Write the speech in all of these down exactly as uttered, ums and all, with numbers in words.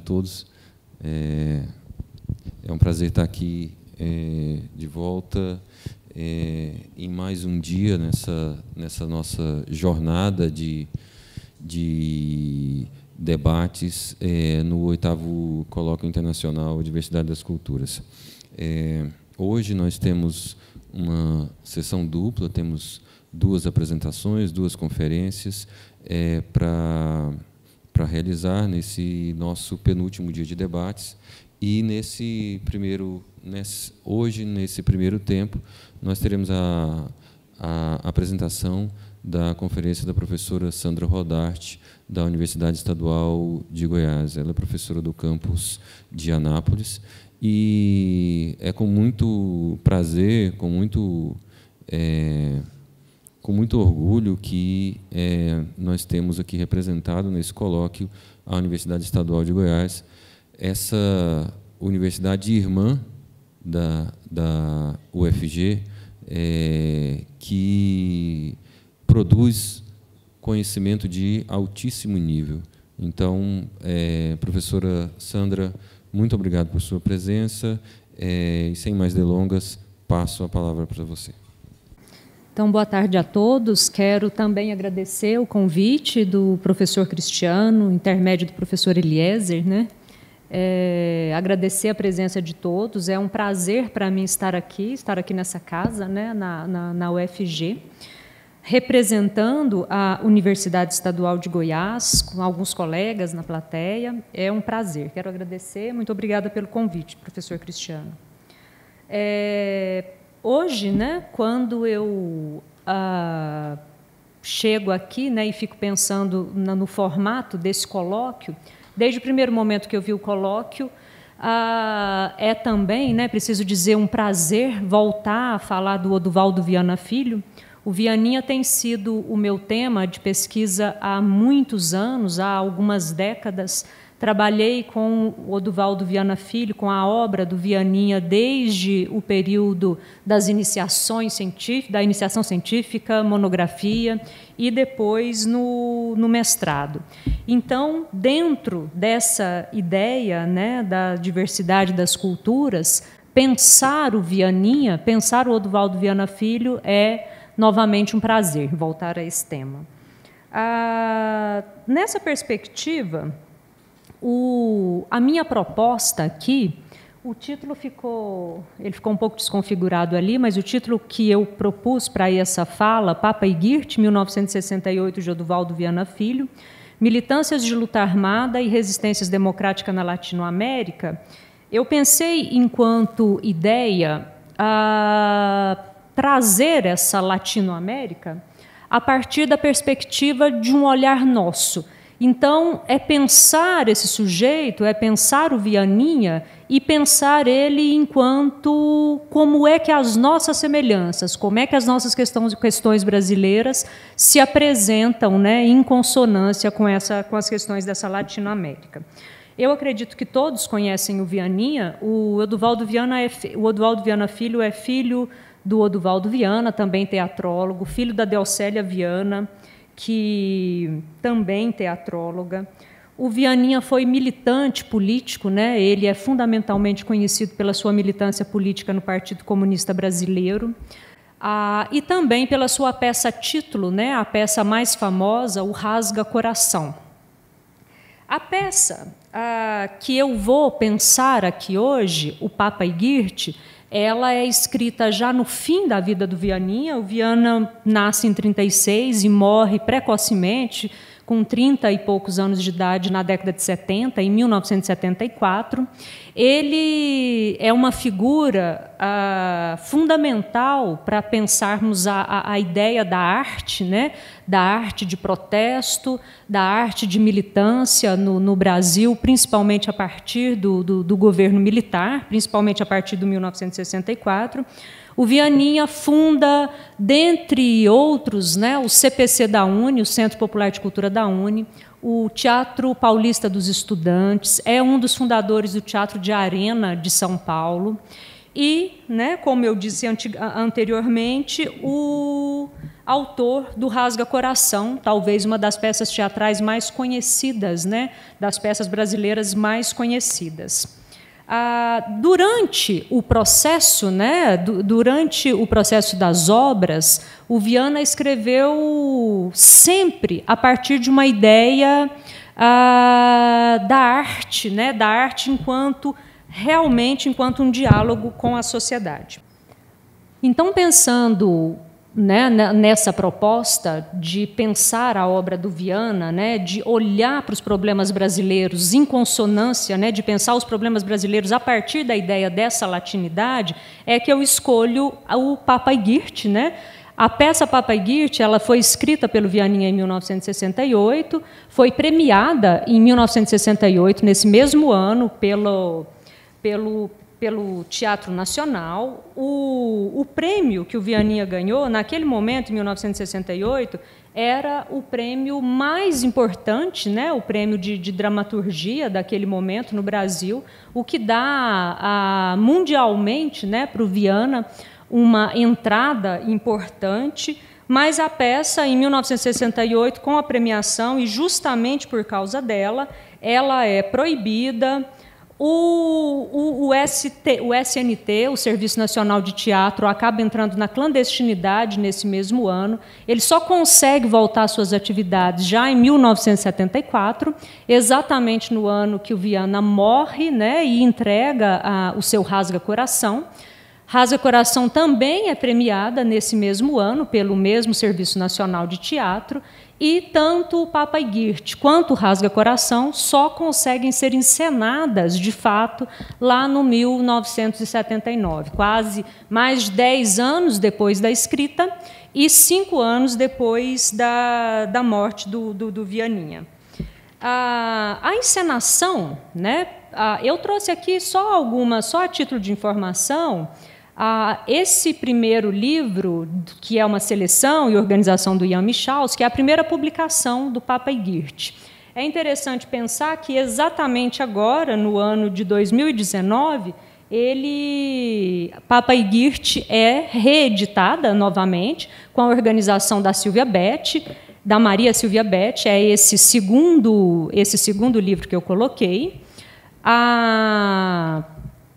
todos. É, é um prazer estar aqui é, de volta é, em mais um dia nessa, nessa nossa jornada de, de debates é, no oitavo Colóquio Internacional Diversidade das Culturas. É, hoje nós temos uma sessão dupla, temos duas apresentações, duas conferências é, para para realizar nesse nosso penúltimo dia de debates. E nesse primeiro, nesse, hoje, nesse primeiro tempo, nós teremos a, a apresentação da conferência da professora Sandra Rodarte, da Universidade Estadual de Goiás. Ela é professora do campus de Anápolis. E é com muito prazer, com muito... É, com muito orgulho que é, nós temos aqui representado nesse colóquio a Universidade Estadual de Goiás, essa universidade irmã da, da U F G, é, que produz conhecimento de altíssimo nível. Então, é, professora Sandra, muito obrigado por sua presença, é, e sem mais delongas, passo a palavra para você. Então, boa tarde a todos. Quero também agradecer o convite do professor Cristiano, intermédio do professor Eliezer, né? É, agradecer a presença de todos. É um prazer para mim estar aqui, estar aqui nessa casa, né, na, na, na U F G, representando a Universidade Estadual de Goiás, com alguns colegas na plateia. É um prazer. Quero agradecer. Muito obrigada pelo convite, professor Cristiano. É, Hoje, né, quando eu ah, chego aqui, né, e fico pensando na, no formato desse colóquio, desde o primeiro momento que eu vi o colóquio, ah, é também, né, preciso dizer, um prazer voltar a falar do Oduvaldo Viana Filho. O Vianinha tem sido o meu tema de pesquisa há muitos anos, há algumas décadas. Trabalhei com o Oduvaldo Viana Filho, com a obra do Vianinha, desde o período das iniciações científicas, da iniciação científica, monografia, e depois no, no mestrado. Então, dentro dessa ideia, né, da diversidade das culturas, pensar o Vianinha, pensar o Oduvaldo Viana Filho é, novamente, um prazer voltar a esse tema. Ah, nessa perspectiva... O, a minha proposta aqui, o título ficou, ele ficou um pouco desconfigurado ali, mas o título que eu propus para essa fala, Papa e Girte, mil novecentos e sessenta e oito, de Oduvaldo Viana Filho, Militâncias de Luta Armada e Resistências Democráticas na Latinoamérica, eu pensei, enquanto ideia, a trazer essa Latinoamérica a partir da perspectiva de um olhar nosso. Então, é pensar esse sujeito, é pensar o Vianinha e pensar ele enquanto como é que as nossas semelhanças, como é que as nossas questões, questões brasileiras se apresentam, né, em consonância com, essa, com as questões dessa Latinoamérica. Eu acredito que todos conhecem o Vianinha. O Oduvaldo Viana, é, o Oduvaldo Viana Filho é filho do Oduvaldo Viana, também teatrólogo, filho da Delcélia Viana, que também teatróloga. O Vianinha foi militante político, né? Ele é fundamentalmente conhecido pela sua militância política no Partido Comunista Brasileiro, ah, e também pela sua peça título, né? A peça mais famosa, O Rasga Coração. A peça ah, que eu vou pensar aqui hoje, O Papa e Girte, ela é escrita já no fim da vida do Vianinha. O Viana nasce em trinta e seis e morre precocemente, com trinta e poucos anos de idade, na década de setenta, em mil novecentos e setenta e quatro. Ele é uma figura ah, fundamental para pensarmos a, a, a ideia da arte, né? Da arte de protesto, da arte de militância no, no Brasil, principalmente a partir do, do, do governo militar, principalmente a partir de mil novecentos e sessenta e quatro. O Vianinha funda, dentre outros, né, o C P C da UNE, o Centro Popular de Cultura da UNE, o Teatro Paulista dos Estudantes, é um dos fundadores do Teatro de Arena de São Paulo. e, né, como eu disse anteriormente, o autor do Rasga Coração, talvez uma das peças teatrais mais conhecidas, né, das peças brasileiras mais conhecidas. Ah, durante o processo, né, durante o processo das obras, o Viana escreveu sempre a partir de uma ideia ah, da arte, né, da arte enquanto realmente enquanto um diálogo com a sociedade. Então, pensando, né, nessa proposta de pensar a obra do Viana, né, de olhar para os problemas brasileiros em consonância, né, de pensar os problemas brasileiros a partir da ideia dessa latinidade, é que eu escolho o Papagirte, né? A peça Papagirte, ela foi escrita pelo Vianinha em mil novecentos e sessenta e oito, foi premiada em mil novecentos e sessenta e oito, nesse mesmo ano, pelo, pelo, pelo Teatro Nacional. O, o prêmio que o Vianinha ganhou, naquele momento, em mil novecentos e sessenta e oito, era o prêmio mais importante, né, o prêmio de, de dramaturgia daquele momento no Brasil, o que dá a, mundialmente, né, para o Viana uma entrada importante, mas a peça, em mil novecentos e sessenta e oito, com a premiação, e justamente por causa dela, ela é proibida. O, o, o, S T, o S N T, o Serviço Nacional de Teatro, acaba entrando na clandestinidade nesse mesmo ano. Ele só consegue voltar às suas atividades já em mil novecentos e setenta e quatro, exatamente no ano que o Viana morre, né, e entrega a, o seu Rasga Coração. Rasga Coração também é premiada nesse mesmo ano pelo mesmo Serviço Nacional de Teatro, e tanto o Papagirte quanto o Rasga Coração só conseguem ser encenadas, de fato, lá no mil novecentos e setenta e nove, quase mais de dez anos depois da escrita e cinco anos depois da, da morte do, do, do Vianinha. A, a encenação, né, a, eu trouxe aqui só alguma, só a título de informação. Ah, esse primeiro livro, que é uma seleção e organização do Ian Michalski, é a primeira publicação do Papagirte. É interessante pensar que, exatamente agora, no ano de dois mil e dezenove, ele, Papagirte é reeditada novamente com a organização da Silvia Beth, da Maria Silvia Beth, é esse segundo, esse segundo livro que eu coloquei. A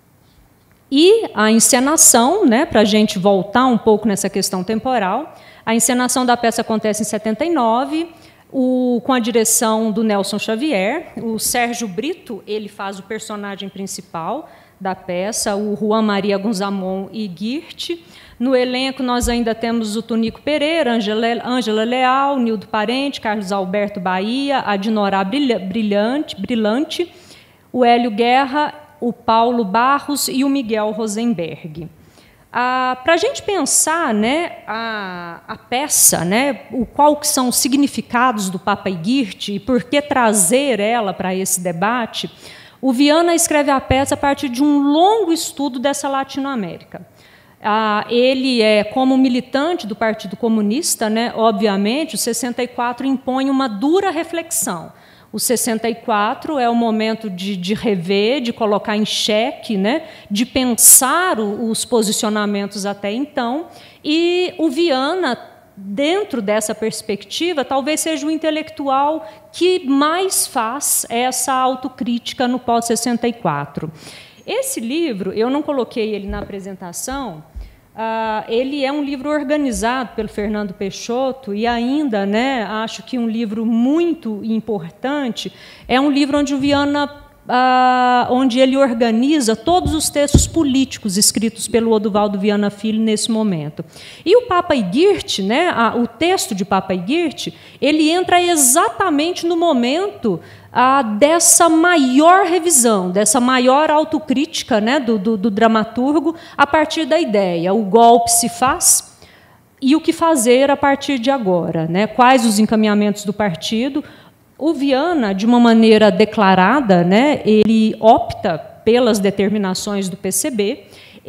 E a encenação, né, para a gente voltar um pouco nessa questão temporal, a encenação da peça acontece em setenta e nove, o, com a direção do Nelson Xavier. O Sérgio Brito, ele faz o personagem principal da peça, o Juan Maria Gunzamon e Girte. No elenco, nós ainda temos o Tonico Pereira, Ângela Leal, Nildo Parente, Carlos Alberto Bahia, a Dinorá Brilhante, Brilhante, o Hélio Guerra, o Paulo Barros e o Miguel Rosenberg. Ah, para a gente pensar, né, a, a peça, né, o, qual que são os significados do Papagirte e por que trazer ela para esse debate, o Viana escreve a peça a partir de um longo estudo dessa Latinoamérica. Ah, ele é, como militante do Partido Comunista, né, obviamente, o sessenta e quatro impõe uma dura reflexão. O sessenta e quatro é o momento de, de rever, de colocar em xeque, né, de pensar o, os posicionamentos até então, e o Viana, dentro dessa perspectiva, talvez seja o intelectual que mais faz essa autocrítica no pós-sessenta e quatro. Esse livro, eu não coloquei ele na apresentação, Uh, ele é um livro organizado pelo Fernando Peixoto e ainda, né, acho que um livro muito importante, é um livro onde o Viana, uh, onde ele organiza todos os textos políticos escritos pelo Oduvaldo Viana Filho nesse momento. E o Papagirte, né, a, o texto de Papagirte, ele entra exatamente no momento Ah, dessa maior revisão, dessa maior autocrítica, né, do, do, do dramaturgo, a partir da ideia. O golpe se faz e o que fazer a partir de agora, né? Quais os encaminhamentos do partido. O Viana, de uma maneira declarada, né, ele opta pelas determinações do P C B,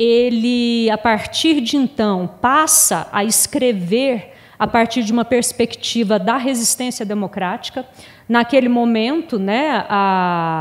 ele, a partir de então, passa a escrever a partir de uma perspectiva da resistência democrática. Naquele momento, né, a,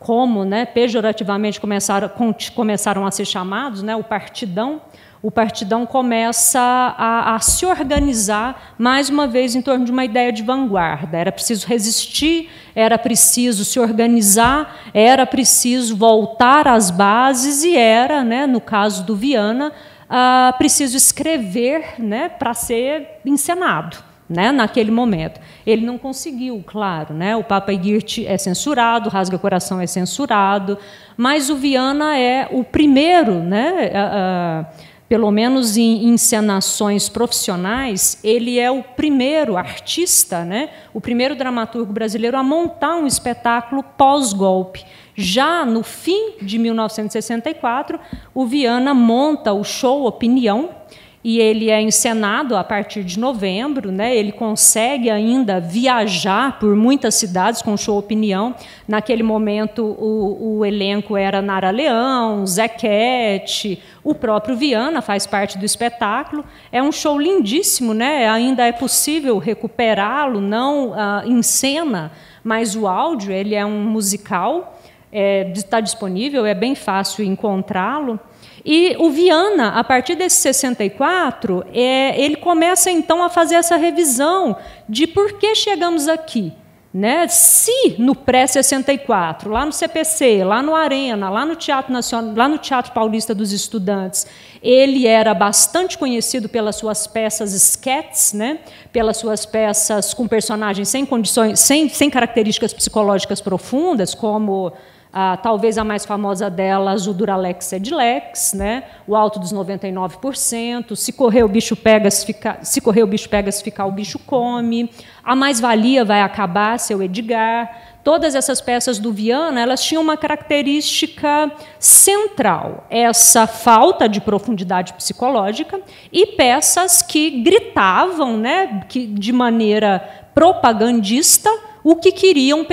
como, né, pejorativamente começaram, começaram a ser chamados, né, o partidão, o partidão começa a, a se organizar, mais uma vez, em torno de uma ideia de vanguarda. Era preciso resistir, era preciso se organizar, era preciso voltar às bases e era, né, no caso do Viana, ah, preciso escrever, né, para ser encenado, né, naquele momento. Ele não conseguiu, claro, né, o Papa Egírt é censurado, Rasga Coração é censurado, mas o Viana é o primeiro, né, ah, ah, pelo menos em encenações profissionais, ele é o primeiro artista, né, o primeiro dramaturgo brasileiro a montar um espetáculo pós-golpe. Já no fim de mil novecentos e sessenta e quatro, o Viana monta o show Opinião, e ele é encenado a partir de novembro, né? Ele consegue ainda viajar por muitas cidades com o show Opinião. Naquele momento, o, o elenco era Nara Leão, Zequete, o próprio Viana faz parte do espetáculo. É um show lindíssimo, né? Ainda é possível recuperá-lo, não ah, em cena, mas o áudio, ele é um musical, é, está disponível, é bem fácil encontrá-lo. E o Viana, a partir desse sessenta e quatro, é, ele começa, então, a fazer essa revisão de por que chegamos aqui. Né? Se no pré-sessenta e quatro, lá no C P C, lá no Arena, lá no Teatro Nacional, lá no Teatro Paulista dos Estudantes, ele era bastante conhecido pelas suas peças sketches, né? Pelas suas peças com personagens sem condições, sem, sem características psicológicas profundas, como Ah, talvez a mais famosa delas, o Duralex Edilex, né? O Alto dos noventa e nove por cento, se correr o bicho pega, se, ficar, se correr o bicho pega, se ficar o bicho come, a mais-valia vai acabar, seu Edgar. Todas essas peças do Viana, elas tinham uma característica central, essa falta de profundidade psicológica, e peças que gritavam, né, que, de maneira propagandista, o que queriam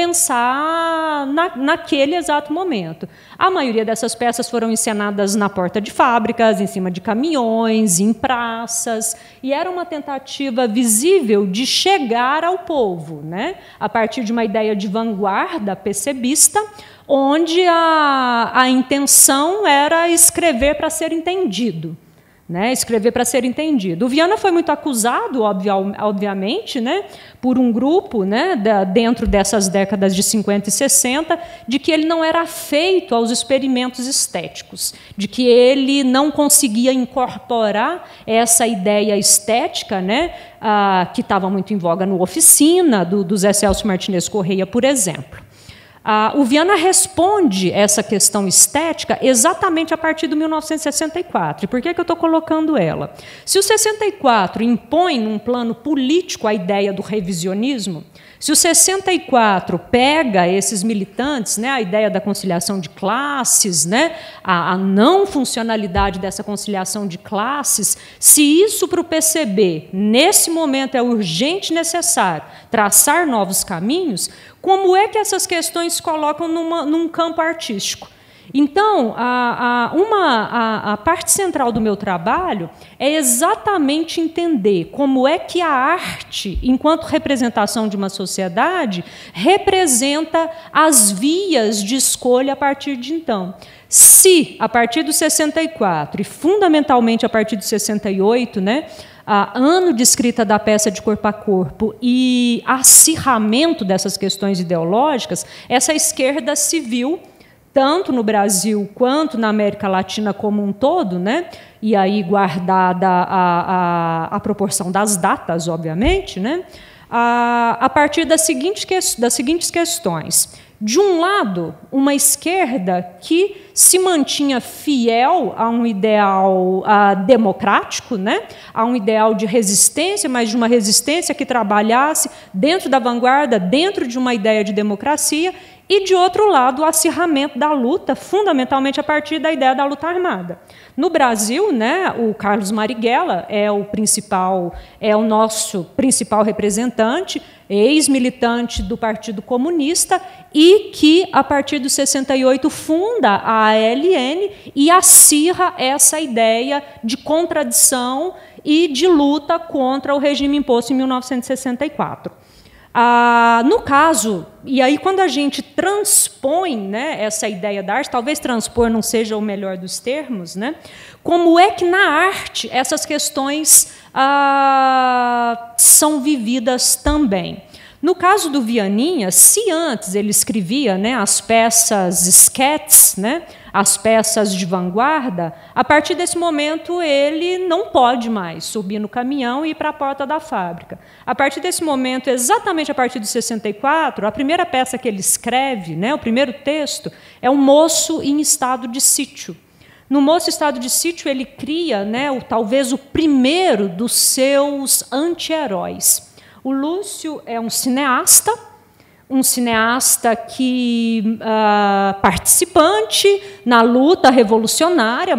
pensar na, naquele exato momento. A maioria dessas peças foram encenadas na porta de fábricas, em cima de caminhões, em praças, e era uma tentativa visível de chegar ao povo, né? A partir de uma ideia de vanguarda pesebista, onde a, a intenção era escrever para ser entendido. Né, escrever para ser entendido. O Viana foi muito acusado, obviamente, né, por um grupo, né, da, dentro dessas décadas de cinquenta e sessenta, de que ele não era afeito aos experimentos estéticos, de que ele não conseguia incorporar essa ideia estética, né, ah, que estava muito em voga no Oficina, do, do Zé Celso Martinez Correia, por exemplo. Ah, o Viana responde essa questão estética exatamente a partir de mil novecentos e sessenta e quatro. E por que que eu estou colocando ela? Se o sessenta e quatro impõe num plano político a ideia do revisionismo, se o sessenta e quatro pega esses militantes, né, a ideia da conciliação de classes, né, a, a não funcionalidade dessa conciliação de classes, se isso para o P C B, nesse momento, é urgente e necessário traçar novos caminhos, como é que essas questões se colocam numa, num campo artístico? Então, a, a, uma, a, a parte central do meu trabalho é exatamente entender como é que a arte, enquanto representação de uma sociedade, representa as vias de escolha a partir de então. Se, a partir do sessenta e quatro, e fundamentalmente a partir do sessenta e oito, né, a ano de escrita da peça de corpo a corpo e acirramento dessas questões ideológicas, essa esquerda civil, tanto no Brasil quanto na América Latina como um todo, né? E aí guardada a, a, a proporção das datas, obviamente, né? a, a partir das seguintes, das seguintes questões. De um lado, uma esquerda que se mantinha fiel a um ideal a, democrático, né? A um ideal de resistência, mas de uma resistência que trabalhasse dentro da vanguarda, dentro de uma ideia de democracia, e, de outro lado, o acirramento da luta, fundamentalmente a partir da ideia da luta armada. No Brasil, né, o Carlos Marighella é o principal, é o nosso principal representante, ex-militante do Partido Comunista, e que, a partir de sessenta e oito, funda a A L N e acirra essa ideia de contradição e de luta contra o regime imposto em mil novecentos e sessenta e quatro. Ah, no caso, e aí quando a gente transpõe, né, essa ideia da arte, talvez transpor não seja o melhor dos termos, né, como é que na arte essas questões ah, são vividas também. No caso do Vianinha, se antes ele escrevia, né, as peças esquetes, né, as peças de vanguarda, a partir desse momento ele não pode mais subir no caminhão e ir para a porta da fábrica. A partir desse momento, exatamente a partir de sessenta e quatro, a primeira peça que ele escreve, né, o primeiro texto, é um moço em estado de sítio. No Moço em Estado de Sítio, ele cria, né, o, talvez o primeiro dos seus anti-heróis. O Lúcio é um cineasta, um cineasta que uh, participante na luta revolucionária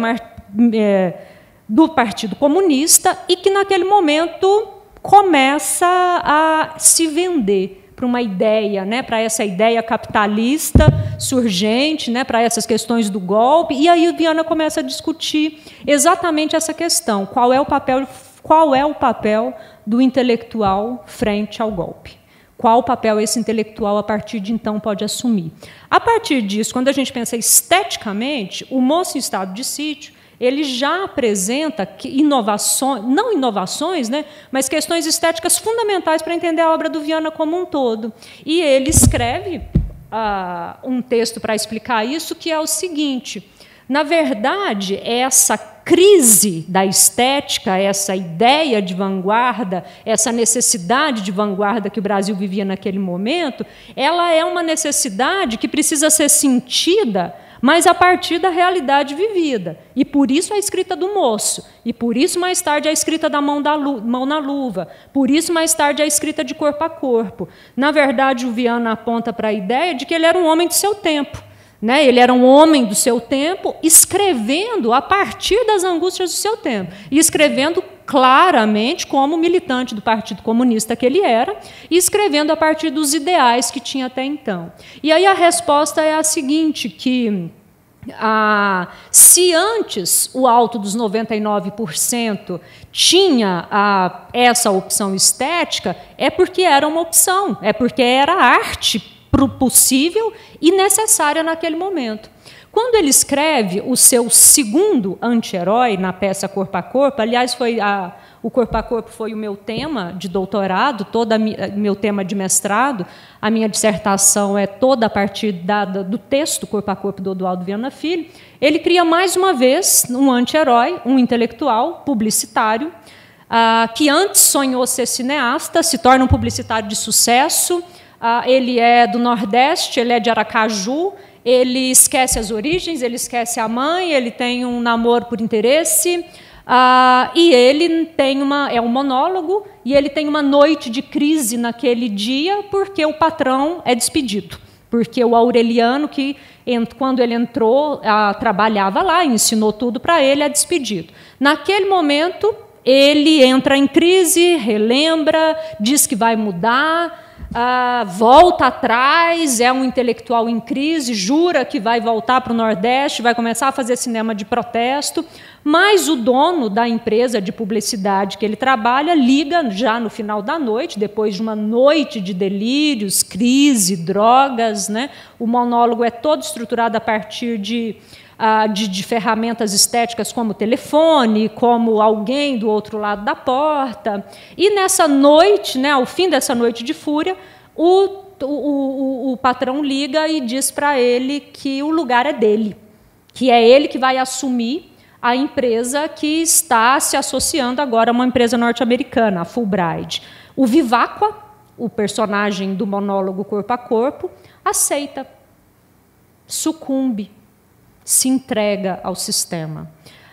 é, do Partido Comunista e que, naquele momento, começa a se vender para uma ideia, né, para essa ideia capitalista surgente, né, para essas questões do golpe. E aí o Viana começa a discutir exatamente essa questão: qual é o papel, qual é o papel do intelectual frente ao golpe? Qual papel esse intelectual, a partir de então, pode assumir? A partir disso, quando a gente pensa esteticamente, o Moço em Estado de Sítio, ele já apresenta inovações, não inovações, né, mas questões estéticas fundamentais para entender a obra do Viana como um todo. E ele escreve ah, um texto para explicar isso, que é o seguinte: na verdade, essa crise da estética, essa ideia de vanguarda, essa necessidade de vanguarda que o Brasil vivia naquele momento, ela é uma necessidade que precisa ser sentida, mas a partir da realidade vivida. E por isso a escrita do Moço, e por isso mais tarde a escrita da mão, da lu mão na luva, por isso mais tarde a escrita de corpo a corpo. Na verdade, o Viana aponta para a ideia de que ele era um homem do seu tempo. Né? Ele era um homem do seu tempo, escrevendo a partir das angústias do seu tempo, e escrevendo claramente como militante do Partido Comunista que ele era, e escrevendo a partir dos ideais que tinha até então. E aí a resposta é a seguinte, que ah, se antes o alto dos noventa e nove por cento tinha ah, essa opção estética, é porque era uma opção, é porque era arte possível e necessária naquele momento. Quando ele escreve o seu segundo anti-herói na peça Corpo a Corpo, aliás, foi a, o Corpo a Corpo foi o meu tema de doutorado, todo o meu tema de mestrado, a minha dissertação é toda a partir da, do texto Corpo a Corpo do Odualdo Viana Filho. Ele cria mais uma vez um anti-herói, um intelectual, publicitário, ah, que antes sonhou ser cineasta, se torna um publicitário de sucesso. Ah, ele é do Nordeste, ele é de Aracaju, ele esquece as origens, ele esquece a mãe, ele tem um namoro por interesse, ah, e ele tem uma, é um monólogo, e ele tem uma noite de crise naquele dia, porque o patrão é despedido. Porque o Aureliano, que quando ele entrou, ah, trabalhava lá, ensinou tudo para ele, é despedido. Naquele momento, ele entra em crise, relembra, diz que vai mudar, Ah, volta atrás, é um intelectual em crise, jura que vai voltar para o Nordeste, vai começar a fazer cinema de protesto, mas o dono da empresa de publicidade que ele trabalha liga já no final da noite, depois de uma noite de delírios, crise, drogas, né? O monólogo é todo estruturado a partir de, ah, de, de ferramentas estéticas como telefone, como alguém do outro lado da porta. E nessa noite, né, ao fim dessa noite de fúria, o, o, o, o patrão liga e diz para ele que o lugar é dele, que é ele que vai assumir a empresa que está se associando agora a uma empresa norte-americana, a Fulbright. O Viváqua, o personagem do monólogo Corpo a Corpo, aceita, sucumbe, se entrega ao sistema.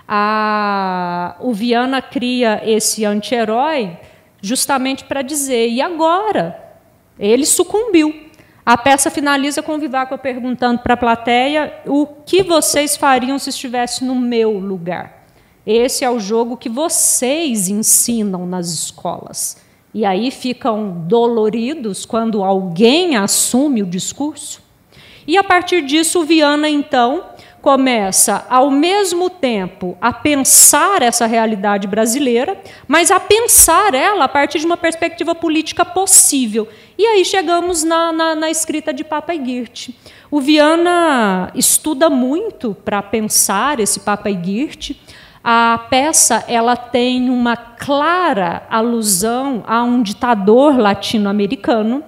A, o Viana cria esse anti-herói justamente para dizer, e agora? Ele sucumbiu. A peça finaliza com o Viváqua perguntando para a plateia o que vocês fariam se estivesse no meu lugar. Esse é o jogo que vocês ensinam nas escolas. E aí ficam doloridos quando alguém assume o discurso. E, a partir disso, o Viana, então, começa, ao mesmo tempo, a pensar essa realidade brasileira, mas a pensar ela a partir de uma perspectiva política possível. E aí chegamos na, na, na escrita de Papa Ygritte. O Viana estuda muito para pensar esse Papa Ygritte. A peça ela tem uma clara alusão a um ditador latino-americano.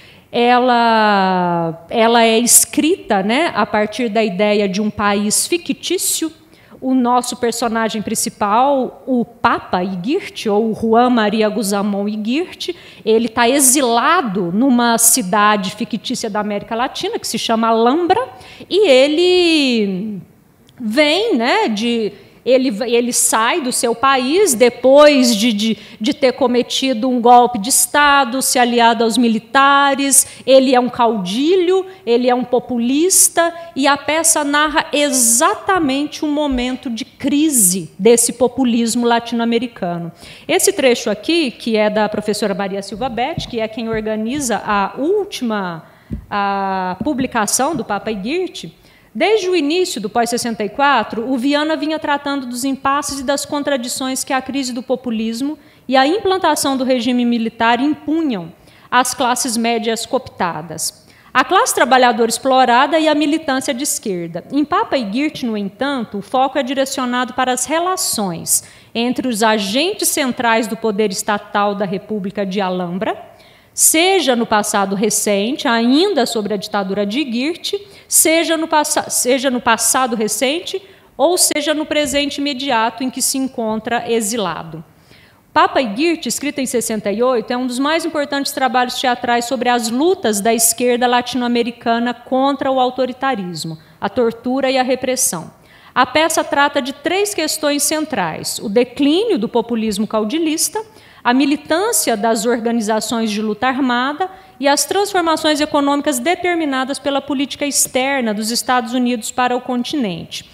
Ela, ela é escrita, né, a partir da ideia de um país fictício. O nosso personagem principal, o Papa Ygritte, ou Juan Maria Guzamón Ygritte, ele está exilado numa cidade fictícia da América Latina, que se chama Alhambra, e ele vem, né, de... Ele, ele sai do seu país depois de, de, de ter cometido um golpe de Estado, se aliado aos militares. Ele é um caudilho, ele é um populista, e a peça narra exatamente um momento de crise desse populismo latino-americano. Esse trecho aqui, que é da professora Maria Silva Betti, que é quem organiza a última a publicação do Papa Ygritte, desde o início do pós-sessenta e quatro, o Viana vinha tratando dos impasses e das contradições que a crise do populismo e a implantação do regime militar impunham às classes médias cooptadas, a classe trabalhadora explorada e a militância de esquerda. Em Papa Ygritte, no entanto, o foco é direcionado para as relações entre os agentes centrais do poder estatal da República de Alhambra, seja no passado recente, ainda sobre a ditadura de Ygritte, seja no, seja no passado recente, ou seja no presente imediato em que se encontra exilado. Papa Ygritte, escrito em sessenta e oito, é um dos mais importantes trabalhos teatrais sobre as lutas da esquerda latino-americana contra o autoritarismo, a tortura e a repressão. A peça trata de três questões centrais: o declínio do populismo caudilista, a militância das organizações de luta armada e as transformações econômicas determinadas pela política externa dos Estados Unidos para o continente.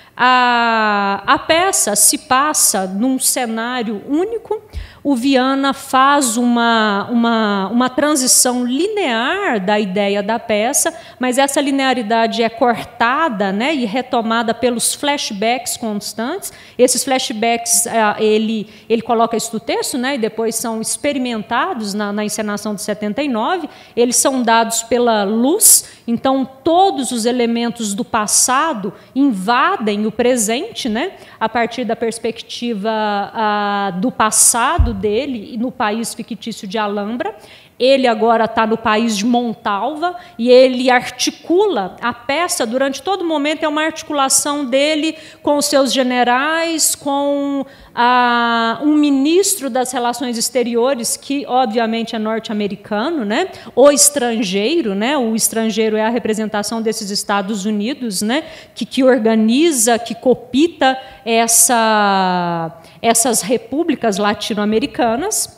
A, a peça se passa num cenário único. O Viana faz uma, uma, uma transição linear da ideia da peça, mas essa linearidade é cortada, né, e retomada pelos flashbacks constantes. Esses flashbacks, ele, ele coloca isso no texto, né, e depois são experimentados na, na encenação de setenta e nove. Eles são dados pela luz, então todos os elementos do passado invadem o presente, né, a partir da perspectiva ah, do passado dele no país fictício de Alhambra. Ele agora está no país de Montalva e ele articula a peça durante todo o momento, é uma articulação dele com os seus generais, com ah, um ministro das relações exteriores, que obviamente é norte-americano, né? O estrangeiro, né? O estrangeiro é a representação desses Estados Unidos, né? que, que organiza, que copita essa, essas repúblicas latino-americanas.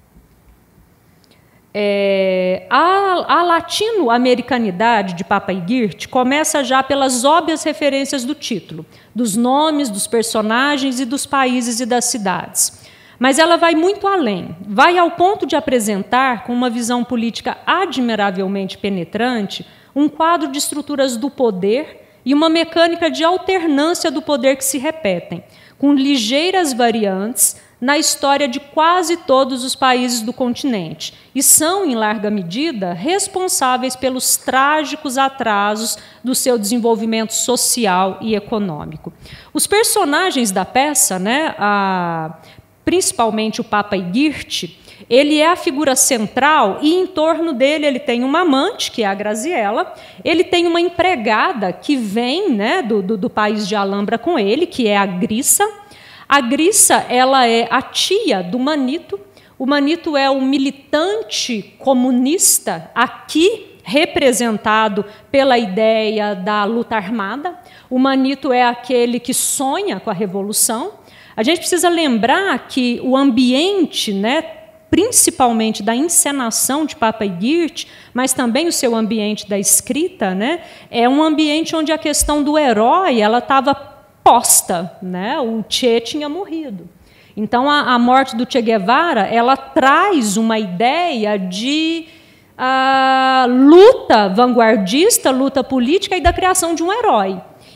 É, a, a latino-americanidade de Papa Ygritte começa já pelas óbvias referências do título, dos nomes, dos personagens e dos países e das cidades. Mas ela vai muito além, vai ao ponto de apresentar, com uma visão política admiravelmente penetrante, um quadro de estruturas do poder e uma mecânica de alternância do poder que se repetem, com ligeiras variantes na história de quase todos os países do continente, e são, em larga medida, responsáveis pelos trágicos atrasos do seu desenvolvimento social e econômico. Os personagens da peça, né, a, principalmente o Papa Ygritte, ele é a figura central e, em torno dele, ele tem uma amante, que é a Graziella, ele tem uma empregada que vem, né, do, do, do país de Alhambra com ele, que é a Grissa. A Grissa, ela é a tia do Manito. O Manito é um militante comunista, aqui representado pela ideia da luta armada. O Manito é aquele que sonha com a revolução. A gente precisa lembrar que o ambiente, né, principalmente da encenação de Papa Ygritte, mas também o seu ambiente da escrita, né, é um ambiente onde a questão do herói ela estava posta, né? O Che tinha morrido. Então, a, a morte do Che Guevara ela traz uma ideia de uh, luta vanguardista, luta política e da criação de um herói.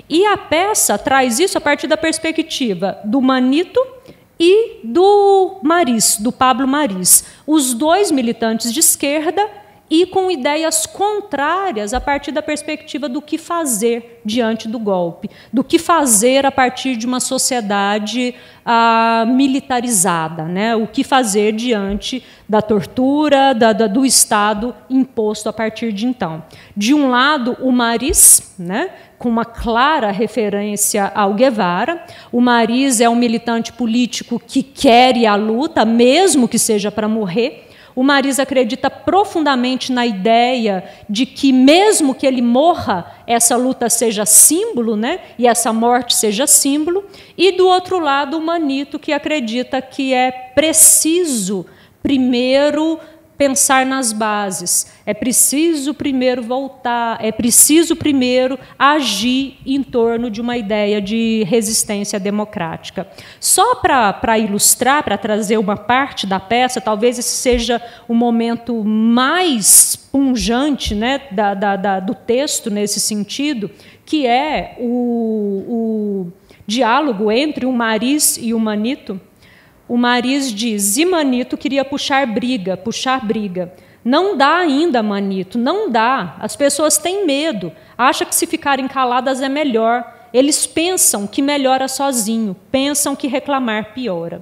E a peça traz isso a partir da perspectiva do Manito e do Maris, do Pablo Maris, os dois militantes de esquerda e com ideias contrárias a partir da perspectiva do que fazer diante do golpe, do que fazer a partir de uma sociedade ah, militarizada, né? O que fazer diante da tortura, da, da, do Estado imposto a partir de então. De um lado, o Maris, né? Com uma clara referência ao Guevara. O Maris é um militante político que quer ir à luta, mesmo que seja para morrer. O Maris acredita profundamente na ideia de que, mesmo que ele morra, essa luta seja símbolo, né? E essa morte seja símbolo. E, do outro lado, o Manito, que acredita que é preciso, primeiro, pensar nas bases. É preciso, primeiro, voltar, é preciso, primeiro, agir em torno de uma ideia de resistência democrática. Só para ilustrar, para trazer uma parte da peça, talvez esse seja o momento mais punjante, né, da, da, da, do texto, nesse sentido, que é o, o diálogo entre o Maris e o Manito. O Maris diz, e Manito queria puxar briga, puxar briga. Não dá ainda, Manito, não dá. As pessoas têm medo, acham que se ficarem caladas é melhor. Eles pensam que melhora sozinho, pensam que reclamar piora.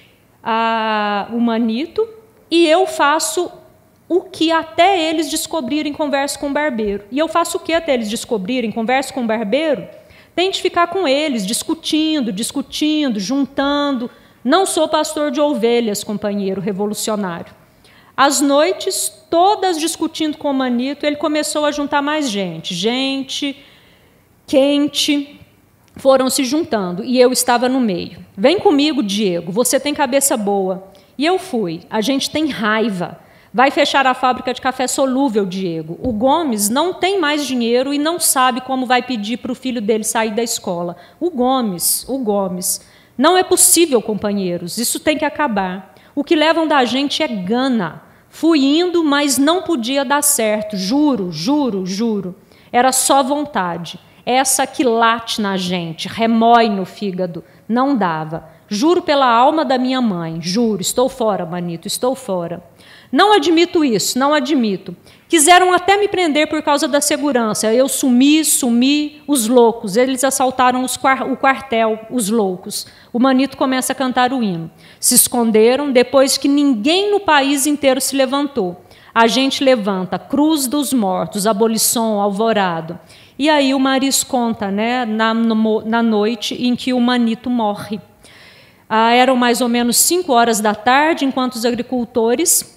Ah, o Manito, e eu faço o que até eles descobrirem, converso com o barbeiro. E eu faço o que até eles descobrirem, converso com o barbeiro? Tente ficar com eles, discutindo, discutindo, juntando. Não sou pastor de ovelhas, companheiro revolucionário. Às noites, todas discutindo com o Manito, ele começou a juntar mais gente. Gente, quente, foram se juntando, e eu estava no meio. Vem comigo, Diego, você tem cabeça boa. E eu fui. A gente tem raiva. Vai fechar a fábrica de café solúvel, Diego. O Gomes não tem mais dinheiro e não sabe como vai pedir para o filho dele sair da escola. O Gomes, o Gomes... Não é possível, companheiros, isso tem que acabar. O que levam da gente é gana. Fui indo, mas não podia dar certo, juro, juro, juro. Era só vontade. Essa que late na gente, remói no fígado, não dava. Juro pela alma da minha mãe, juro, estou fora, Manito, estou fora. Não admito isso, não admito. Quiseram até me prender por causa da segurança. Eu sumi, sumi, os loucos. Eles assaltaram os quar- o quartel, os loucos. O Manito começa a cantar o hino. Se esconderam depois que ninguém no país inteiro se levantou. A gente levanta, Cruz dos Mortos, Abolição, Alvorado. E aí o Maris conta, né, na, no, na noite em que o Manito morre. Ah, eram mais ou menos cinco horas da tarde, enquanto os agricultores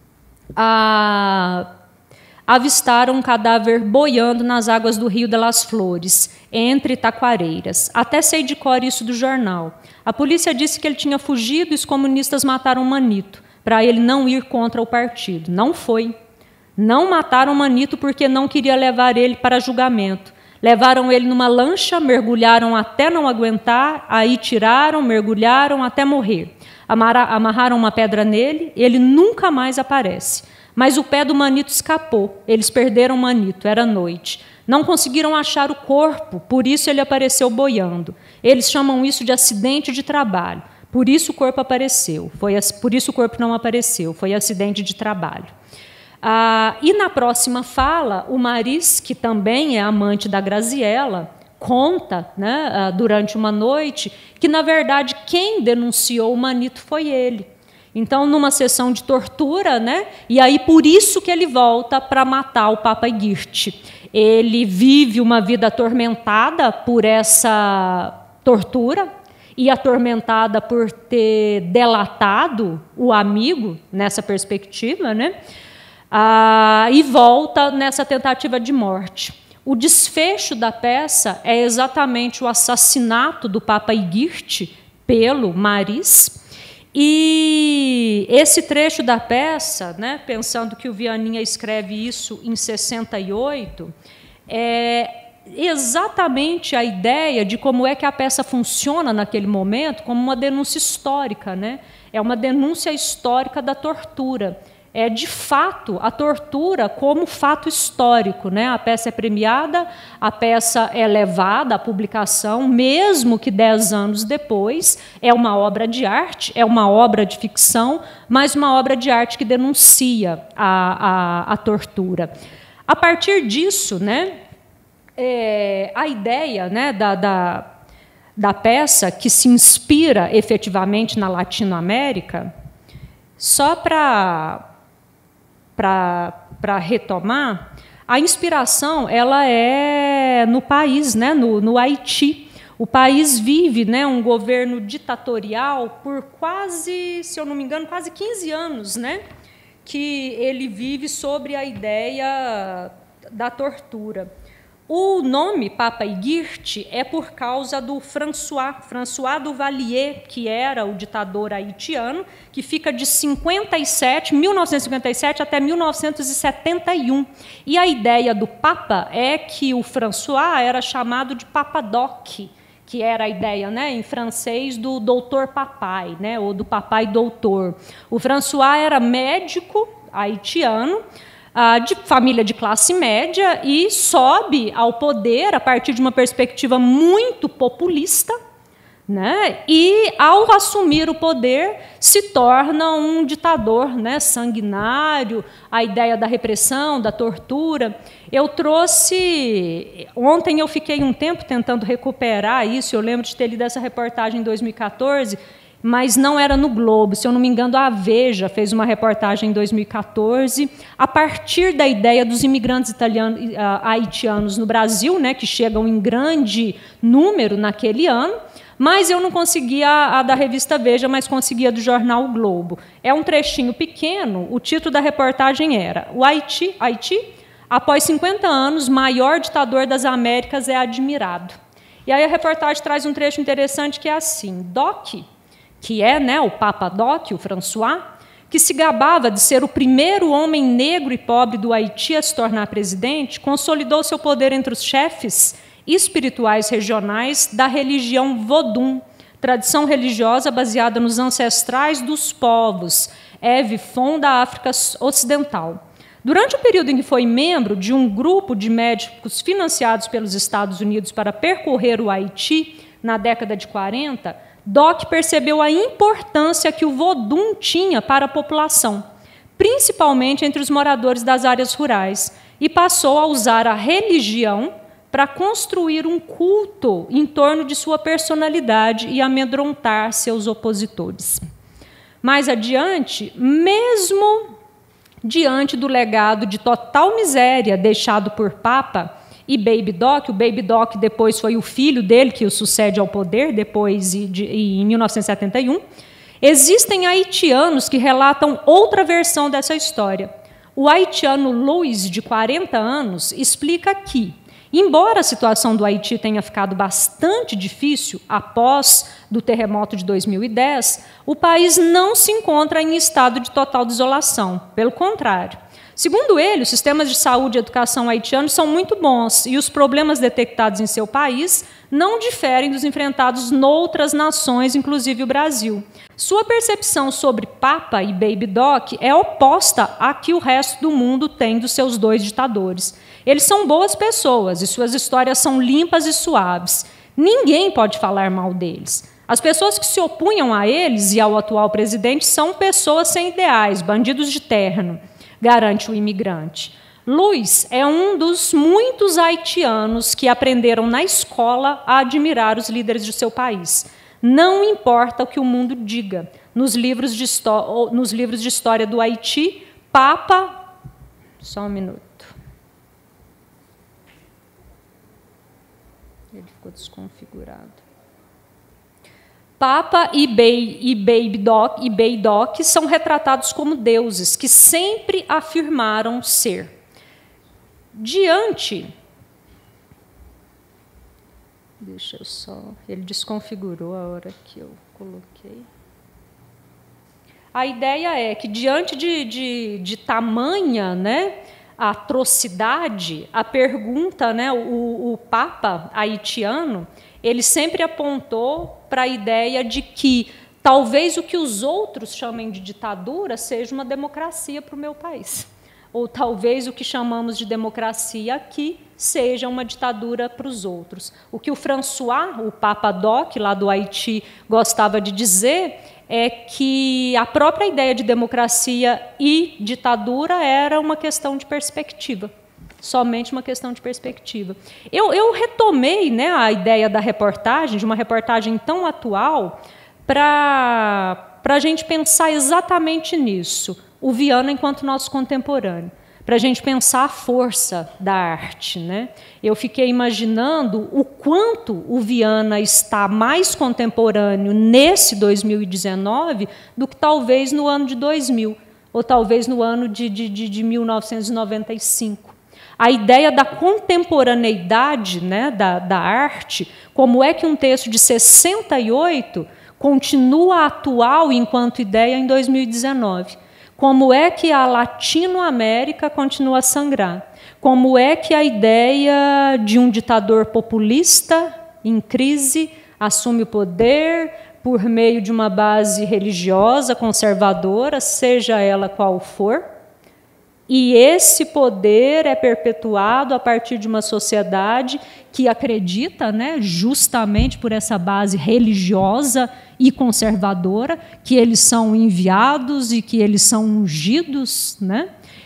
ah, avistaram um cadáver boiando nas águas do Rio de las Flores, entre taquareiras. Até sei de cor isso do jornal. A polícia disse que ele tinha fugido e os comunistas mataram o Manito, para ele não ir contra o partido. Não foi. Não mataram o Manito porque não queria levar ele para julgamento. Levaram ele numa lancha, mergulharam até não aguentar, aí tiraram, mergulharam até morrer. Amarraram uma pedra nele, ele nunca mais aparece. Mas o pé do Manito escapou, eles perderam o Manito, era noite. Não conseguiram achar o corpo, por isso ele apareceu boiando. Eles chamam isso de acidente de trabalho, por isso o corpo apareceu, foi, por isso o corpo não apareceu, foi acidente de trabalho. Ah, e na próxima fala, o Maris, que também é amante da Graziella, conta, né, durante uma noite, que, na verdade, quem denunciou o Manito foi ele. Então, numa sessão de tortura, né, e aí por isso que ele volta para matar o Papa Egirte. Ele vive uma vida atormentada por essa tortura e atormentada por ter delatado o amigo, nessa perspectiva, né? Ah, e volta nessa tentativa de morte. O desfecho da peça é exatamente o assassinato do Papa Egirte pelo Maris. E esse trecho da peça, né, pensando que o Vianinha escreve isso em sessenta e oito, é exatamente a ideia de como é que a peça funciona naquele momento como uma denúncia histórica, né? É uma denúncia histórica da tortura. é, de fato, a tortura como fato histórico, né? A peça é premiada, a peça é levada à publicação, mesmo que dez anos depois, é uma obra de arte, é uma obra de ficção, mas uma obra de arte que denuncia a, a, a tortura. A partir disso, né, é, a ideia, né, da, da, da peça, que se inspira efetivamente na Latinoamérica, só para para retomar, a inspiração ela é no país, né, no, no Haiti. O país vive, né, um governo ditatorial por quase, se eu não me engano, quase quinze anos, né, que ele vive sobre a ideia da tortura. O nome Papa Iguirte é por causa do François, François Duvalier, que era o ditador haitiano, que fica de cinquenta e sete, mil novecentos e cinquenta e sete até mil novecentos e setenta e um. E a ideia do Papa é que o François era chamado de Papa Doc, que era a ideia, né, em francês do doutor papai, né, ou do papai doutor. O François era médico haitiano, de família de classe média, e sobe ao poder a partir de uma perspectiva muito populista, né? E, ao assumir o poder, se torna um ditador, né, sanguinário, a ideia da repressão, da tortura. Eu trouxe... Ontem eu fiquei um tempo tentando recuperar isso, eu lembro de ter lido essa reportagem em dois mil e quatorze, mas não era no Globo. Se eu não me engano, a Veja fez uma reportagem em dois mil e quatorze, a partir da ideia dos imigrantes italianos, uh, haitianos no Brasil, né, que chegam em grande número naquele ano, mas eu não conseguia a, a da revista Veja, mas conseguia do jornal o Globo. É um trechinho pequeno, o título da reportagem era: o Haiti, Haiti, após cinquenta anos, maior ditador das Américas é admirado. E aí a reportagem traz um trecho interessante que é assim: Doc, que é, né, o Papa Doc, o François, que se gabava de ser o primeiro homem negro e pobre do Haiti a se tornar presidente, consolidou seu poder entre os chefes espirituais regionais da religião Vodun, tradição religiosa baseada nos ancestrais dos povos Evifon da África Ocidental. Durante o período em que foi membro de um grupo de médicos financiados pelos Estados Unidos para percorrer o Haiti na década de quarenta, Doc percebeu a importância que o Vodun tinha para a população, principalmente entre os moradores das áreas rurais, e passou a usar a religião para construir um culto em torno de sua personalidade e amedrontar seus opositores. Mais adiante, mesmo diante do legado de total miséria deixado por Papa e Baby Doc, o Baby Doc depois foi o filho dele que o sucede ao poder, depois de, em mil novecentos e setenta e um, existem haitianos que relatam outra versão dessa história. O haitiano Luiz, de quarenta anos, explica que, embora a situação do Haiti tenha ficado bastante difícil após do terremoto de dois mil e dez, o país não se encontra em estado de total desolação, pelo contrário. Segundo ele, os sistemas de saúde e educação haitianos são muito bons e os problemas detectados em seu país não diferem dos enfrentados noutras nações, inclusive o Brasil. Sua percepção sobre Papa e Baby Doc é oposta à que o resto do mundo tem dos seus dois ditadores. Eles são boas pessoas e suas histórias são limpas e suaves. Ninguém pode falar mal deles. As pessoas que se opunham a eles e ao atual presidente são pessoas sem ideais, bandidos de terno, garante o imigrante. Luiz é um dos muitos haitianos que aprenderam na escola a admirar os líderes de seu país. Não importa o que o mundo diga. Nos livros de, nos livros de história do Haiti, Papa... Só um minuto. Ele ficou desconfigurado. Papa e, Bay, e, Baby Doc, e Baby Doc são retratados como deuses que sempre afirmaram ser. Diante... Deixa eu só... Ele desconfigurou a hora que eu coloquei. A ideia é que, diante de, de, de tamanha, né, atrocidade, a pergunta, né, o, o Papa haitiano, ele sempre apontou para a ideia de que talvez o que os outros chamem de ditadura seja uma democracia para o meu país. Ou talvez o que chamamos de democracia aqui seja uma ditadura para os outros. O que o François, o Papa Doc, lá do Haiti, gostava de dizer é que a própria ideia de democracia e ditadura era uma questão de perspectiva, somente uma questão de perspectiva. Eu, eu retomei, né, a ideia da reportagem, de uma reportagem tão atual, para a gente pensar exatamente nisso, o Viana enquanto nosso contemporâneo, para a gente pensar a força da arte, né? Eu fiquei imaginando o quanto o Viana está mais contemporâneo nesse dois mil e dezenove do que talvez no ano de dois mil, ou talvez no ano de, de, de, de mil novecentos e noventa e cinco. A ideia da contemporaneidade, né, da, da arte, como é que um texto de sessenta e oito continua atual enquanto ideia em dois mil e dezenove. Como é que a Latinoamérica continua a sangrar? Como é que a ideia de um ditador populista em crise assume o poder por meio de uma base religiosa, conservadora, seja ela qual for, e esse poder é perpetuado a partir de uma sociedade que acredita, né, justamente por essa base religiosa e conservadora, que eles são enviados e que eles são ungidos, né?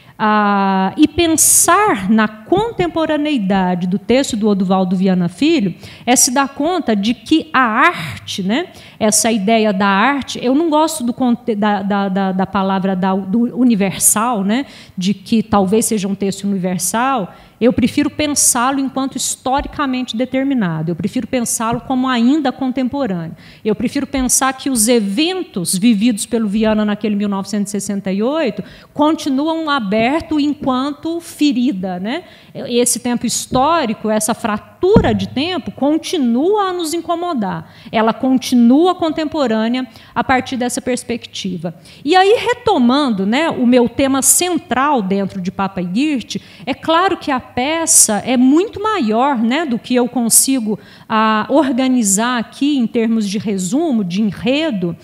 Ah, e pensar na contemporaneidade do texto do Oduvaldo Viana Filho é se dar conta de que a arte, né, essa ideia da arte, eu não gosto do, da, da, da palavra da, do universal, né, de que talvez seja um texto universal. Eu prefiro pensá-lo enquanto historicamente determinado, eu prefiro pensá-lo como ainda contemporâneo. Eu prefiro pensar que os eventos vividos pelo Viana naquele mil novecentos e sessenta e oito continuam abertos enquanto ferida, né? Esse tempo histórico, essa fratura de tempo, continua a nos incomodar. Ela continua contemporânea a partir dessa perspectiva. E aí, retomando, né, o meu tema central dentro de Papa e Guirte, é claro que a peça é muito maior, né, do que eu consigo ah, organizar aqui em termos de resumo, de enredo,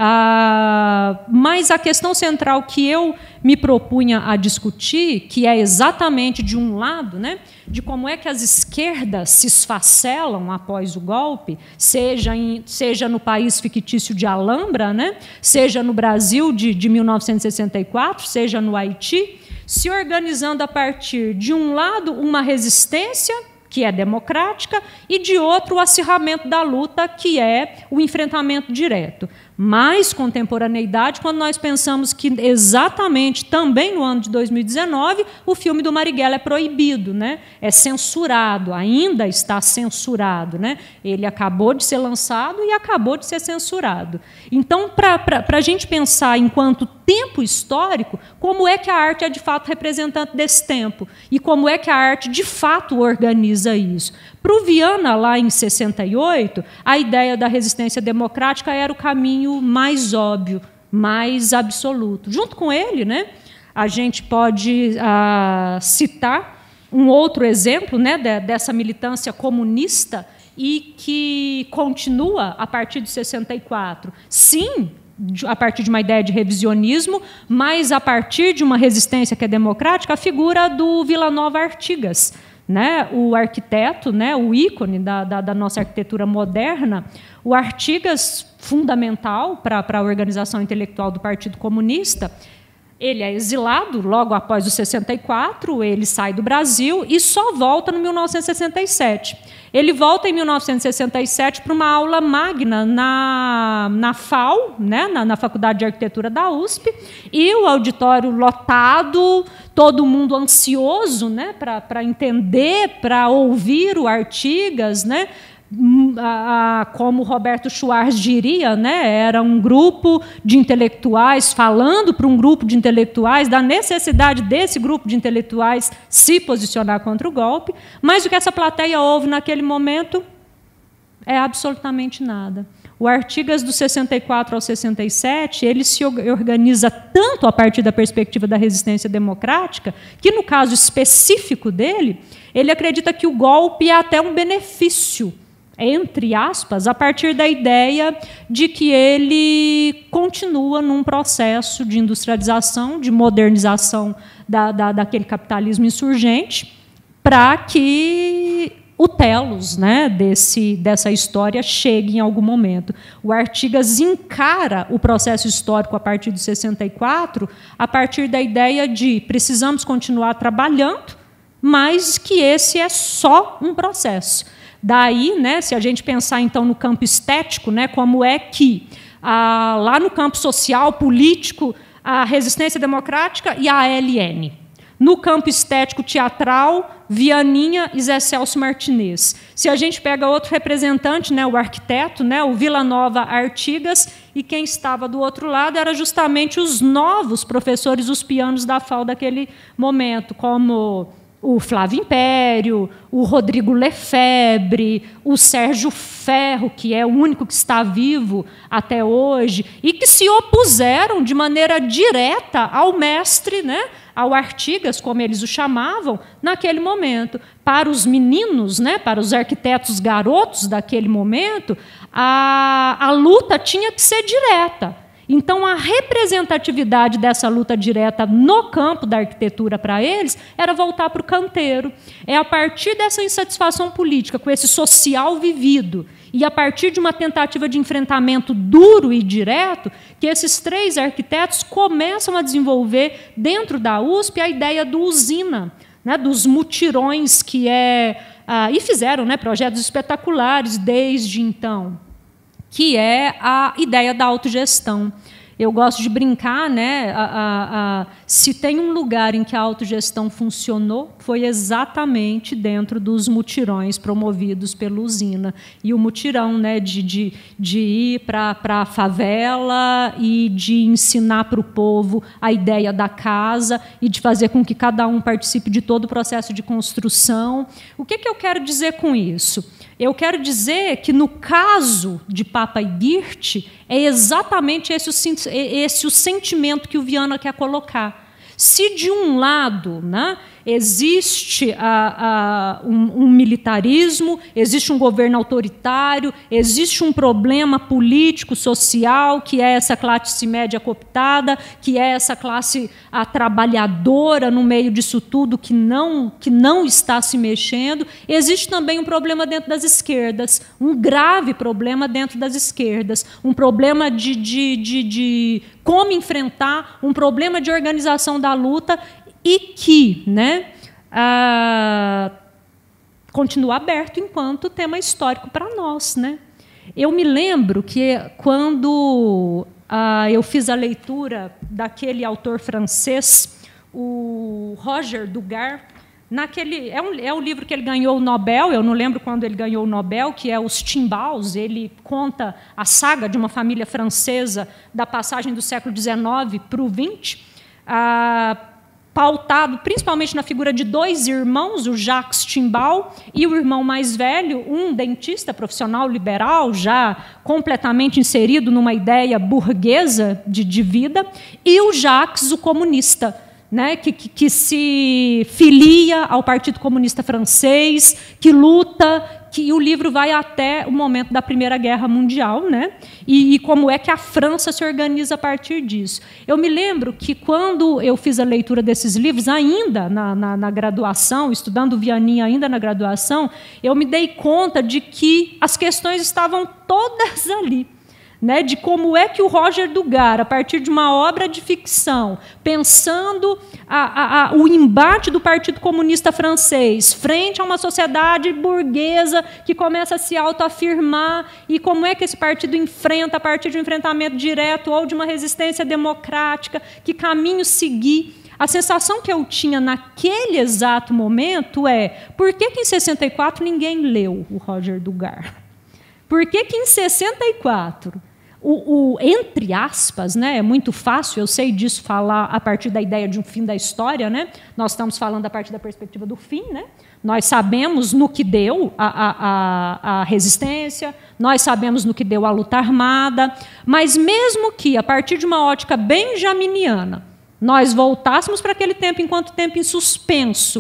ah, mas a questão central que eu me propunha a discutir, que é exatamente de um lado, né, de como é que as esquerdas se esfacelam após o golpe, seja, em, seja no país fictício de Alhambra, né, seja no Brasil de, de mil novecentos e sessenta e quatro, seja no Haiti, se organizando a partir, de um lado, uma resistência, que é democrática, e, de outro, o acirramento da luta, que é o enfrentamento direto. Mais contemporaneidade quando nós pensamos que, exatamente também no ano de dois mil e dezenove, o filme do Marighella é proibido, né? É censurado, ainda está censurado, né? Ele acabou de ser lançado e acabou de ser censurado. Então, para a gente pensar enquanto tempo histórico, como é que a arte é de fato representante desse tempo e como é que a arte de fato organiza isso. Para o Viana, lá em sessenta e oito, a ideia da resistência democrática era o caminho mais óbvio, mais absoluto. Junto com ele, né, a gente pode ah, citar um outro exemplo, né, dessa militância comunista e que continua a partir de sessenta e quatro. Sim, a partir de uma ideia de revisionismo, mas a partir de uma resistência que é democrática, a figura do Vila Nova Artigas, né, o arquiteto, né, o ícone da, da, da nossa arquitetura moderna, o Artigas, fundamental para, para a organização intelectual do Partido Comunista. Ele é exilado logo após o sessenta e quatro, ele sai do Brasil e só volta no mil novecentos e sessenta e sete. Ele volta em mil novecentos e sessenta e sete para uma aula magna na, na F A U, né, na, na Faculdade de Arquitetura da U S P, e o auditório lotado, todo mundo ansioso, né, para entender, para ouvir o Artigas, né, como Roberto Schwarz diria, né, era um grupo de intelectuais falando para um grupo de intelectuais da necessidade desse grupo de intelectuais se posicionar contra o golpe, mas o que essa plateia ouve naquele momento é absolutamente nada. O Artigas, do sessenta e quatro ao sessenta e sete, ele se organiza tanto a partir da perspectiva da resistência democrática, que, no caso específico dele, ele acredita que o golpe é até um benefício. entre aspas, a partir da ideia de que ele continua num processo de industrialização, de modernização da, da, daquele capitalismo insurgente, para que o telos, né, desse, dessa história chegue em algum momento. O Artigas encara o processo histórico a partir de sessenta e quatro, a partir da ideia de precisamos continuar trabalhando, mas que esse é só um processo. Daí, né, se a gente pensar então no campo estético, né, como é que ah, lá no campo social, político, a resistência democrática e a A L N. No campo estético teatral, Vianinha e Zé Celso Martinez. Se a gente pega outro representante, né, o arquiteto, né, o Vila Nova Artigas, e quem estava do outro lado era justamente os novos professores, os pianos da F A U daquele momento, como o Flávio Império, o Rodrigo Lefebvre, o Sérgio Ferro, que é o único que está vivo até hoje, e que se opuseram de maneira direta ao mestre, né, ao Artigas, como eles o chamavam, naquele momento. Para os meninos, né, para os arquitetos garotos daquele momento, a, a luta tinha que ser direta. Então, a representatividade dessa luta direta no campo da arquitetura para eles era voltar para o canteiro. É a partir dessa insatisfação política, com esse social vivido, e a partir de uma tentativa de enfrentamento duro e direto, que esses três arquitetos começam a desenvolver, dentro da U S P, a ideia do usina, né, dos mutirões, que é, ah, e fizeram, né, projetos espetaculares desde então, que é a ideia da autogestão. Eu gosto de brincar, né, a, a, a, se tem um lugar em que a autogestão funcionou, foi exatamente dentro dos mutirões promovidos pela usina. E o mutirão, né, de, de, de ir para a favela e de ensinar para o povo a ideia da casa e de fazer com que cada um participe de todo o processo de construção. O que, que eu quero dizer com isso? Eu quero dizer que, no caso de Papa e Birth, é exatamente esse o, esse o sentimento que o Viana quer colocar. Se, de um lado, né, existe a, a, um, um militarismo, existe um governo autoritário, existe um problema político, social, que é essa classe média cooptada, que é essa classe a trabalhadora no meio disso tudo, que não, que não está se mexendo, existe também um problema dentro das esquerdas, um grave problema dentro das esquerdas, um problema de, de, de, de como enfrentar, um problema de organização da luta, e que, né, ah, continua aberto enquanto tema histórico para nós, né? Eu me lembro que, quando ah, eu fiz a leitura daquele autor francês, o Roger Dugas, naquele, é, um, é o livro que ele ganhou o Nobel, eu não lembro quando ele ganhou o Nobel, que é Os Timbaus. Ele conta a saga de uma família francesa da passagem do século dezenove para o vinte, ah, pautado principalmente na figura de dois irmãos, o Jacques Timbal e o irmão mais velho, um dentista profissional liberal, já completamente inserido numa ideia burguesa de, de vida, e o Jacques, o comunista, né, que, que, que se filia ao Partido Comunista Francês, que luta, que o livro vai até o momento da Primeira Guerra Mundial, né, e, e como é que a França se organiza a partir disso. Eu me lembro que, quando eu fiz a leitura desses livros, ainda na, na, na graduação, estudando Vianinha ainda na graduação, eu me dei conta de que as questões estavam todas ali. Né, de como é que o Roger Dugas, a partir de uma obra de ficção, pensando a, a, a, o embate do Partido Comunista Francês frente a uma sociedade burguesa que começa a se autoafirmar, e como é que esse partido enfrenta, a partir de um enfrentamento direto ou de uma resistência democrática, que caminho seguir. A sensação que eu tinha naquele exato momento é: por que, que em sessenta e quatro ninguém leu o Roger Dugas? Por que, que em sessenta e quatro... O, o, entre aspas, né, é muito fácil, eu sei disso, falar a partir da ideia de um fim da história, né? Nós estamos falando a partir da perspectiva do fim, né? Nós sabemos no que deu a, a, a, a resistência, nós sabemos no que deu a luta armada, mas mesmo que, a partir de uma ótica benjaminiana, nós voltássemos para aquele tempo enquanto tempo em suspenso,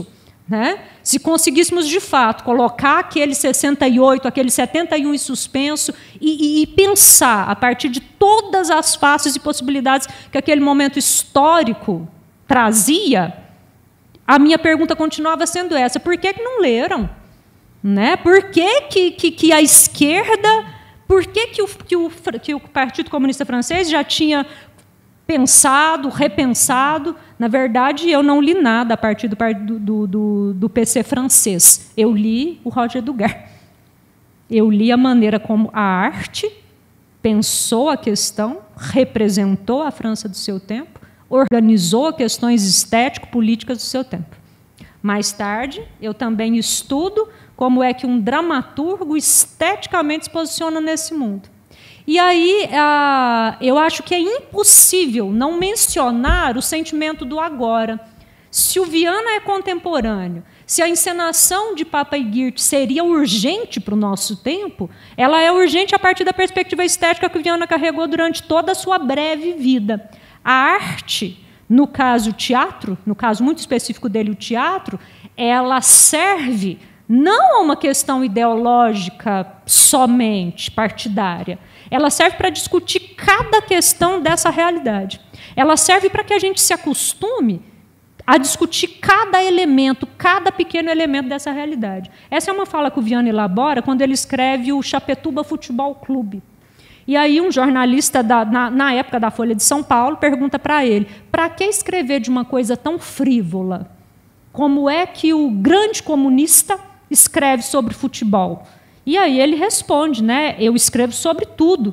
né? Se conseguíssemos, de fato, colocar aquele sessenta e oito, aquele setenta e um em suspenso e, e, e pensar, a partir de todas as faces e possibilidades que aquele momento histórico trazia, a minha pergunta continuava sendo essa: por que que não leram? Né? Por que, que, que, que a esquerda, por que, que, o, que, o, que o Partido Comunista Francês já tinha pensado, repensado? Na verdade, eu não li nada a partir do, do, do, do P C francês. Eu li o Roger Dugar. Eu li a maneira como a arte pensou a questão, representou a França do seu tempo, organizou questões estético-políticas do seu tempo. Mais tarde, eu também estudo como é que um dramaturgo esteticamente se posiciona nesse mundo. E aí, eu acho que é impossível não mencionar o sentimento do agora. Se o Viana é contemporâneo, se a encenação de Papa e Guirt seria urgente para o nosso tempo, ela é urgente a partir da perspectiva estética que o Viana carregou durante toda a sua breve vida. A arte, no caso o teatro, no caso muito específico dele, o teatro, ela serve não a uma questão ideológica somente partidária. Ela serve para discutir cada questão dessa realidade. Ela serve para que a gente se acostume a discutir cada elemento, cada pequeno elemento dessa realidade. Essa é uma fala que o Viana elabora quando ele escreve o Chapectuba Futebol Clube. E aí um jornalista, da, na, na época da Folha de São Paulo, pergunta para ele: para que escrever de uma coisa tão frívola? Como é que o grande comunista escreve sobre futebol? E aí ele responde, né? Eu escrevo sobre tudo.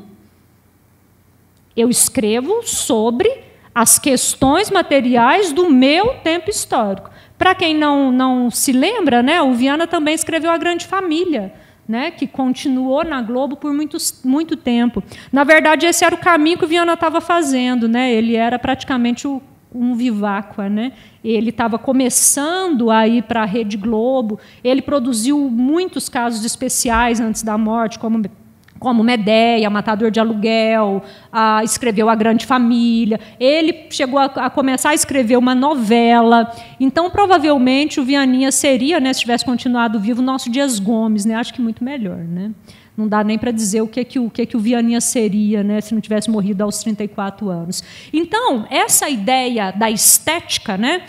Eu escrevo sobre as questões materiais do meu tempo histórico. Para quem não, não se lembra, né, o Viana também escreveu A Grande Família, né, que continuou na Globo por muito, muito tempo. Na verdade, esse era o caminho que o Viana estava fazendo, né? Ele era praticamente o, um viváqua, né? Ele estava começando a ir para a Rede Globo. Ele produziu muitos casos especiais antes da morte, como, como Medéia, Matador de Aluguel, a, escreveu A Grande Família. Ele chegou a, a começar a escrever uma novela. Então, provavelmente, o Vianinha seria, né, se tivesse continuado vivo, o nosso Dias Gomes, né? Acho que muito melhor, né? Não dá nem para dizer o que, que, o, que, que o Vianinha seria, né, se não tivesse morrido aos trinta e quatro anos. Então, essa ideia da estética, né,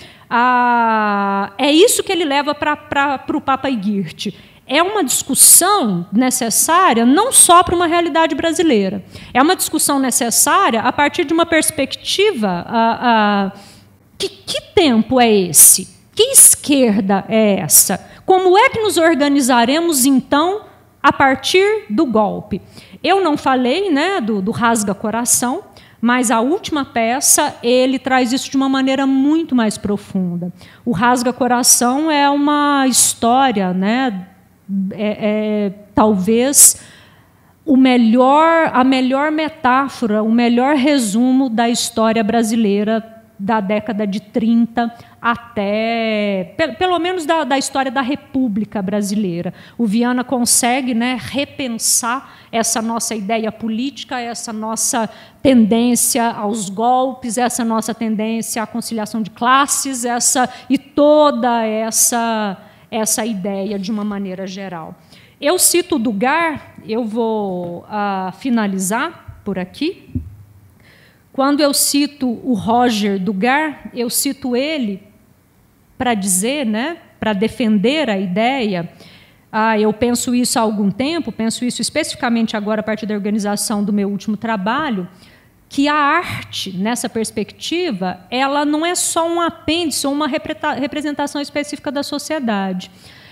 a, é isso que ele leva para o Papa e Guirt. É uma discussão necessária não só para uma realidade brasileira. É uma discussão necessária a partir de uma perspectiva... A, a, que, que tempo é esse? Que esquerda é essa? Como é que nos organizaremos, então, a partir do golpe? Eu não falei, né, do, do Rasga Coração, mas a última peça ele traz isso de uma maneira muito mais profunda. O Rasga Coração é uma história, né, é, é, talvez o melhor, a melhor metáfora, o melhor resumo da história brasileira da década de trinta até, pelo menos da, da história da República Brasileira. O Viana consegue, né, repensar essa nossa ideia política, essa nossa tendência aos golpes, essa nossa tendência à conciliação de classes, essa, e toda essa, essa ideia de uma maneira geral. Eu cito o Dugar, eu vou uh, finalizar por aqui. Quando eu cito o Roger Dugar, eu cito ele para dizer, né, para defender a ideia, ah, eu penso isso há algum tempo, penso isso especificamente agora a partir da organização do meu último trabalho, que a arte, nessa perspectiva, ela não é só um apêndice ou uma representação específica da sociedade.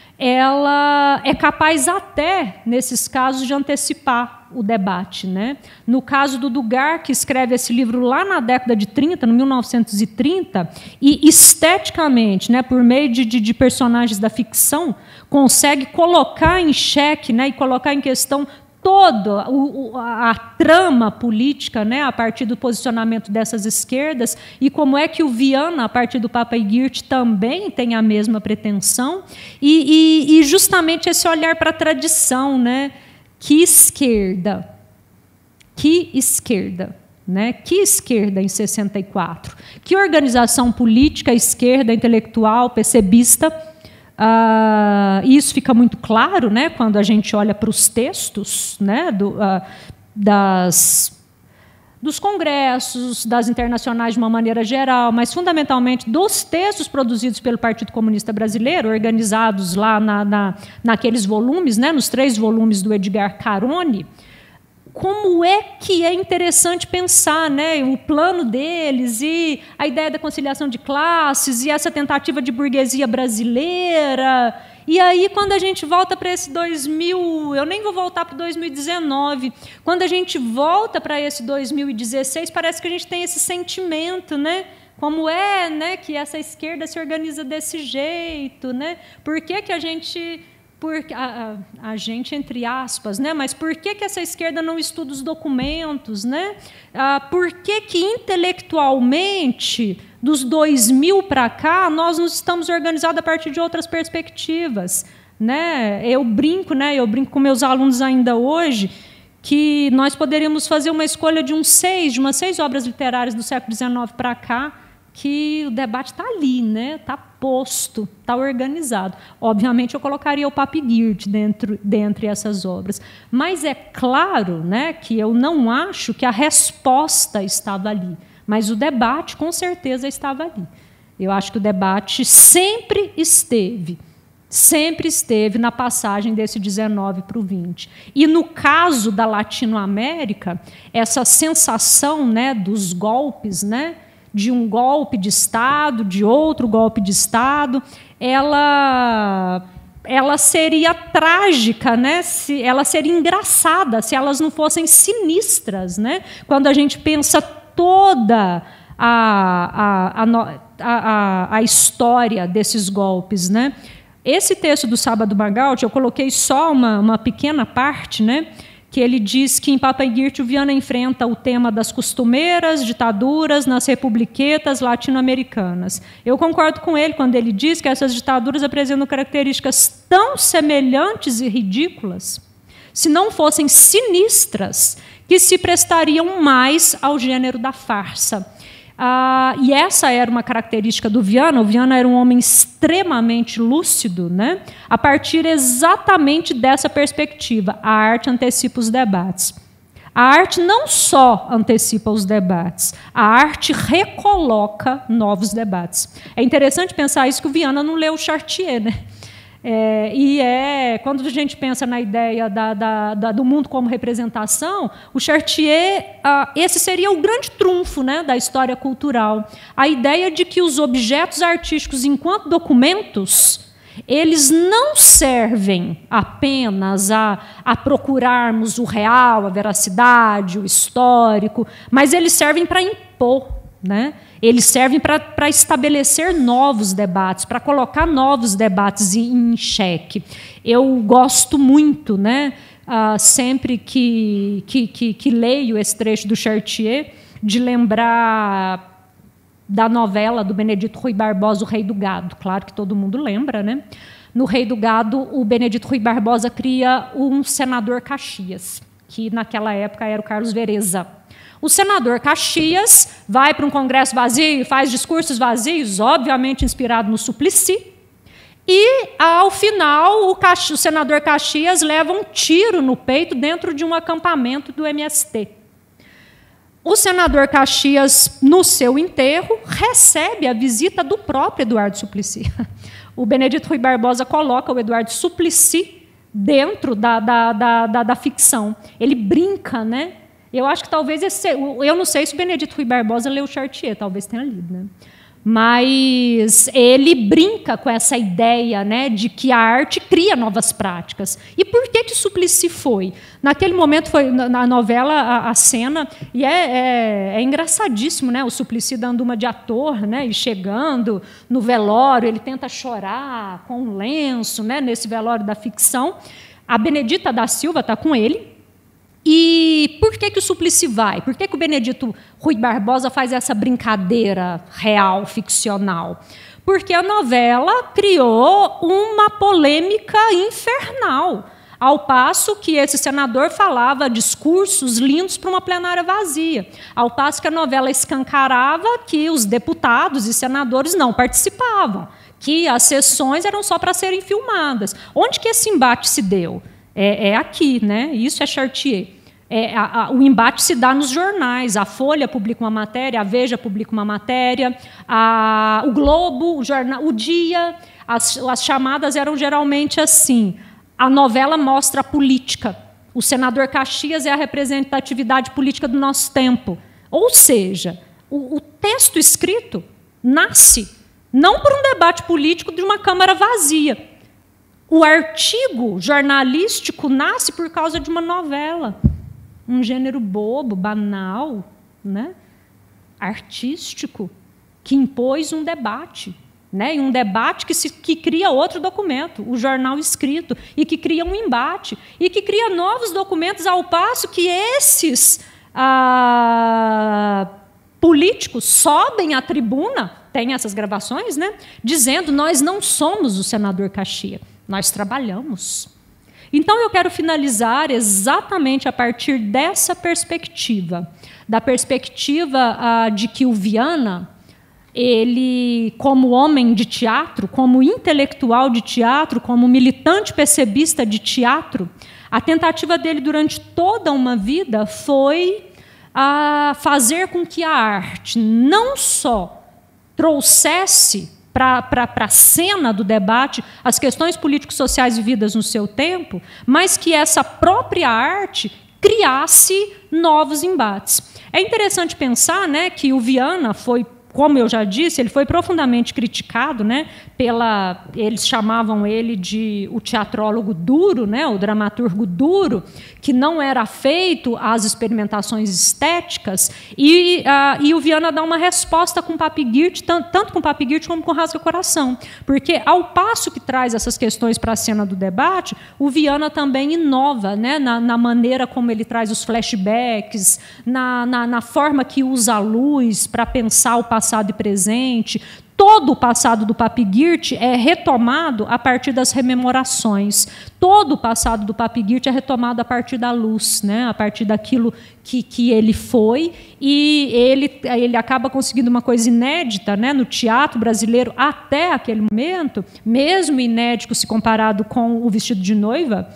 Ela é capaz até, nesses casos, de antecipar o debate, né? No caso do Dugar, que escreve esse livro lá na década de trinta, no mil novecentos e trinta, e esteticamente, né, por meio de, de, de personagens da ficção, consegue colocar em xeque, né, e colocar em questão toda a, a trama política, né, a partir do posicionamento dessas esquerdas, e como é que o Viana, a partir do Papa e Guirt, também tem a mesma pretensão, e, e, e justamente esse olhar para a tradição, né? Que esquerda? Que esquerda? Né? Que esquerda em sessenta e quatro? Que organização política, esquerda, intelectual, PCBista, Ah, isso fica muito claro, né, quando a gente olha para os textos, né, do, ah, das, dos congressos, das internacionais de uma maneira geral, mas fundamentalmente dos textos produzidos pelo Partido Comunista Brasileiro, organizados lá na, na, naqueles volumes, né, nos três volumes do Edgar Carone. Como é que é interessante pensar, né, o plano deles e a ideia da conciliação de classes e essa tentativa de burguesia brasileira. E aí, quando a gente volta para esse dois mil, eu nem vou voltar para dois mil e dezenove, quando a gente volta para esse dois mil e dezesseis, parece que a gente tem esse sentimento, né? Como é, né, que essa esquerda se organiza desse jeito, né? Por que que a gente... Por, a, a, a gente, entre aspas, né? Mas por que que essa esquerda não estuda os documentos? Né? Ah, por que que, intelectualmente, dos dois mil para cá, nós nos estamos organizados a partir de outras perspectivas? Né? Eu brinco, né? eu brinco com meus alunos ainda hoje, que nós poderíamos fazer uma escolha de uns seis, de umas seis obras literárias do século dezenove para cá, que o debate está ali, né? Está posto, está organizado. Obviamente, eu colocaria o Papygirth dentro, dentre essas obras. Mas é claro, né, que eu não acho que a resposta estava ali, mas o debate, com certeza, estava ali. Eu acho que o debate sempre esteve, sempre esteve na passagem desse dezenove para o vinte. E, no caso da Latinoamérica, essa sensação, né, dos golpes, né, de um golpe de Estado, de outro golpe de Estado, ela, ela seria trágica, né? Se, ela seria engraçada se elas não fossem sinistras. Né? Quando a gente pensa toda a, a, a, a, a história desses golpes. Né? Esse texto do Sábado Magaldi, eu coloquei só uma, uma pequena parte, né? Que ele diz que em Papygirth o Viana enfrenta o tema das costumeiras ditaduras nas republiquetas latino-americanas. Eu concordo com ele quando ele diz que essas ditaduras apresentam características tão semelhantes e ridículas, se não fossem sinistras, que se prestariam mais ao gênero da farsa. Ah, e essa era uma característica do Viana. O Viana era um homem extremamente lúcido, né? A partir exatamente dessa perspectiva. A arte antecipa os debates. A arte não só antecipa os debates, a arte recoloca novos debates. É interessante pensar isso, que o Viana não leu o Chartier, né? É, e é, quando a gente pensa na ideia da, da, da, do mundo como representação, o Chartier, ah, esse seria o grande trunfo, né, da história cultural. A ideia de que os objetos artísticos, enquanto documentos, eles não servem apenas a, a procurarmos o real, a veracidade, o histórico, mas eles servem para impor. Né? Eles servem para estabelecer novos debates, para colocar novos debates em, em xeque. Eu gosto muito, né, uh, sempre que, que, que, que leio esse trecho do Chartier, de lembrar da novela do Benedito Rui Barbosa, O Rei do Gado. Claro que todo mundo lembra. Né? No Rei do Gado, o Benedito Rui Barbosa cria um senador Caxias, que naquela época era o Carlos Vereza. O senador Caxias vai para um congresso vazio, faz discursos vazios, obviamente inspirado no Suplicy, e, ao final, o, Caxi, o senador Caxias leva um tiro no peito dentro de um acampamento do M S T. O senador Caxias, no seu enterro, recebe a visita do próprio Eduardo Suplicy. O Benedito Rui Barbosa coloca o Eduardo Suplicy dentro da, da, da, da, da ficção. Ele brinca, né? Eu acho que talvez esse, eu não sei se o Benedito Rui Barbosa leu o Chartier, talvez tenha lido, né? Mas ele brinca com essa ideia, né, de que a arte cria novas práticas. E por que que Suplicy foi? Naquele momento, foi na novela, a, a cena, e é, é, é engraçadíssimo, né, o Suplicy dando uma de ator, né, e chegando no velório, ele tenta chorar com um lenço, né, nesse velório da ficção. A Benedita da Silva está com ele. E por que que o Suplicy vai? Por que que o Benedito Rui Barbosa faz essa brincadeira real, ficcional? Porque a novela criou uma polêmica infernal, ao passo que esse senador falava discursos lindos para uma plenária vazia, ao passo que a novela escancarava que os deputados e senadores não participavam, que as sessões eram só para serem filmadas. Onde que esse embate se deu? É, é aqui, né? Isso é Chartier. É, a, a, o embate se dá nos jornais. A Folha publica uma matéria, a Veja publica uma matéria, a, o Globo, o, jornal, o Dia, as, as chamadas eram geralmente assim. A novela mostra a política. O senador Caxias é a representatividade política do nosso tempo. Ou seja, o, o texto escrito nasce não por um debate político de uma Câmara vazia. O artigo jornalístico nasce por causa de uma novela. Um gênero bobo, banal, né? Artístico, que impôs um debate. Né? E um debate que, se, que cria outro documento, o jornal escrito, e que cria um embate, e que cria novos documentos, ao passo que esses ah, políticos sobem à tribuna, tem essas gravações, né? Dizendo: nós não somos o senador Caxias, nós trabalhamos. Então, eu quero finalizar exatamente a partir dessa perspectiva, da perspectiva ah, de que o Viana, ele, como homem de teatro, como intelectual de teatro, como militante percebista de teatro, a tentativa dele durante toda uma vida foi a fazer com que a arte não só trouxesse para a cena do debate as questões político-sociais vividas no seu tempo, mas que essa própria arte criasse novos embates. É interessante pensar, né, que o Viana foi, como eu já disse, ele foi profundamente criticado, né, pela, eles chamavam ele de o teatrólogo duro, né, o dramaturgo duro, que não era afeito às experimentações estéticas, e, uh, e o Viana dá uma resposta com Papigirte, tanto, tanto com Papigirte como com Rasga Coração, porque, ao passo que traz essas questões para a cena do debate, o Viana também inova, né, na, na maneira como ele traz os flashbacks, na, na, na forma que usa a luz para pensar o passado e presente. Todo o passado do Papigirte é retomado a partir das rememorações. Todo o passado do Papigirte é retomado a partir da luz, né? A partir daquilo que, que ele foi. E ele, ele acaba conseguindo uma coisa inédita, né, no teatro brasileiro até aquele momento, mesmo inédito se comparado com O Vestido de Noiva,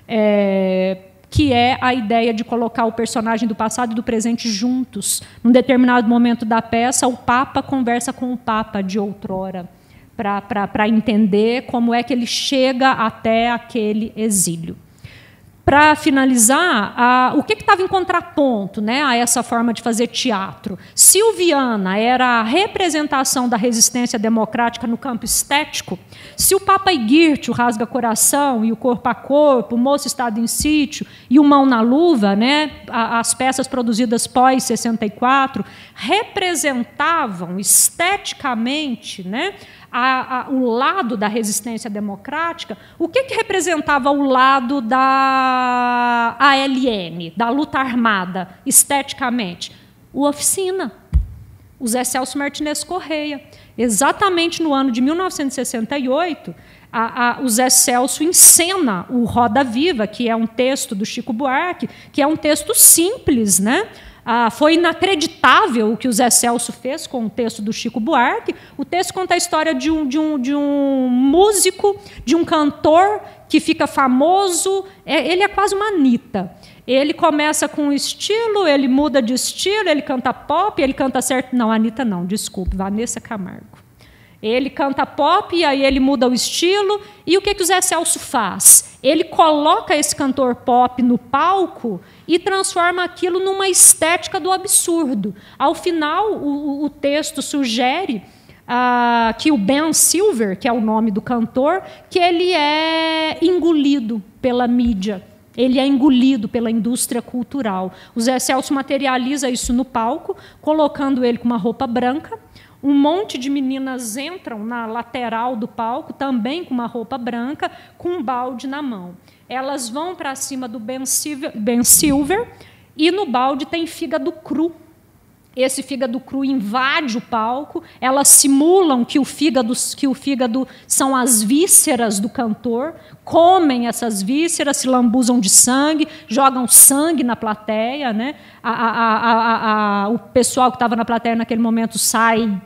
é, que é a ideia de colocar o personagem do passado e do presente juntos. Num determinado momento da peça, o Papa conversa com o Papa de outrora, para entender como é que ele chega até aquele exílio. Para finalizar, a, o que estava em contraponto, né, a essa forma de fazer teatro? Se o Viana era a representação da resistência democrática no campo estético, se o Papigirte, o Rasga Coração e o Corpo a Corpo, o Moço Estado em Sítio e o Mão na Luva, né, as peças produzidas pós sessenta e quatro, representavam esteticamente, né, A, a, o lado da resistência democrática, o que, que representava o lado da A L N, da luta armada, esteticamente? O Oficina, o Zé Celso Martinez Correia. Exatamente no ano de mil novecentos e sessenta e oito, a, a, o Zé Celso encena o Roda Viva, que é um texto do Chico Buarque, que é um texto simples, né? Ah, foi inacreditável o que o Zé Celso fez com o texto do Chico Buarque. O texto conta a história de um, de um, de um músico, de um cantor que fica famoso. É, ele é quase uma Anitta. Ele começa com um estilo, ele muda de estilo, ele canta pop, ele canta certo... Não, Anitta não, desculpe, Vanessa Camargo. Ele canta pop, e aí ele muda o estilo. E o que, que o Zé Celso faz? Ele coloca esse cantor pop no palco e transforma aquilo numa estética do absurdo. Ao final, o, o texto sugere ah, que o Ben Silver, que é o nome do cantor, que ele é engolido pela mídia. Ele é engolido pela indústria cultural. O Zé Celso materializa isso no palco, colocando ele com uma roupa branca. Um monte de meninas entram na lateral do palco, também com uma roupa branca, com um balde na mão. Elas vão para cima do Ben Silver, Ben Silver, e no balde tem fígado cru. Esse fígado cru invade o palco, elas simulam que o fígado, que o fígado são as vísceras do cantor, comem essas vísceras, se lambuzam de sangue, jogam sangue na plateia, né? a, a, a, a, a, o pessoal que estava na plateia naquele momento sai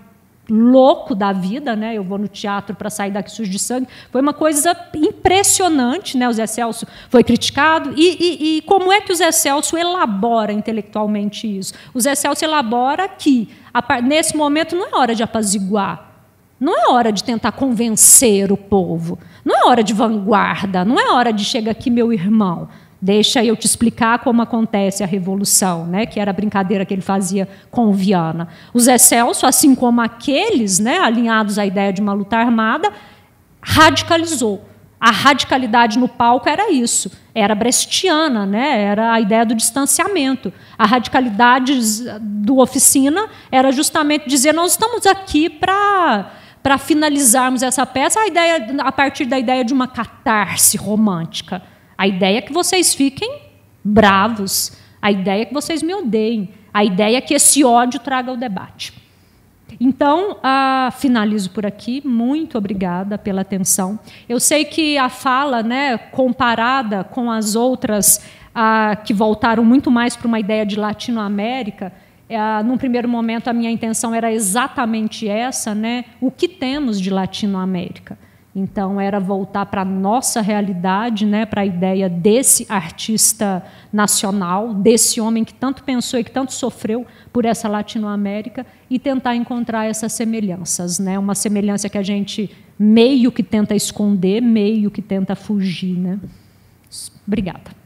louco da vida, né? Eu vou no teatro para sair daqui sujo de sangue. Foi uma coisa impressionante, né? O Zé Celso foi criticado. E, e, e como é que o Zé Celso elabora intelectualmente isso? O Zé Celso elabora que, nesse momento, não é hora de apaziguar, não é hora de tentar convencer o povo, não é hora de vanguarda, não é hora de chega aqui, meu irmão, deixa eu te explicar como acontece a revolução, né, que era a brincadeira que ele fazia com o Viana. O Zé Celso, assim como aqueles, né, alinhados à ideia de uma luta armada, radicalizou. A radicalidade no palco era isso, era brechtiana, né, era a ideia do distanciamento. A radicalidade do Oficina era justamente dizer, nós estamos aqui para... para finalizarmos essa peça, a, ideia, a partir da ideia de uma catarse romântica. A ideia é que vocês fiquem bravos, a ideia é que vocês me odeiem, a ideia é que esse ódio traga o debate. Então, ah, finalizo por aqui. Muito obrigada pela atenção. Eu sei que a fala, né, comparada com as outras ah, que voltaram muito mais para uma ideia de Latinoamérica, É, num primeiro momento, a minha intenção era exatamente essa, né? O que temos de Latinoamérica? Então, era voltar para a nossa realidade, né? Para a ideia desse artista nacional, desse homem que tanto pensou e que tanto sofreu por essa Latinoamérica, e tentar encontrar essas semelhanças, né? Uma semelhança que a gente meio que tenta esconder, meio que tenta fugir, né? Obrigada.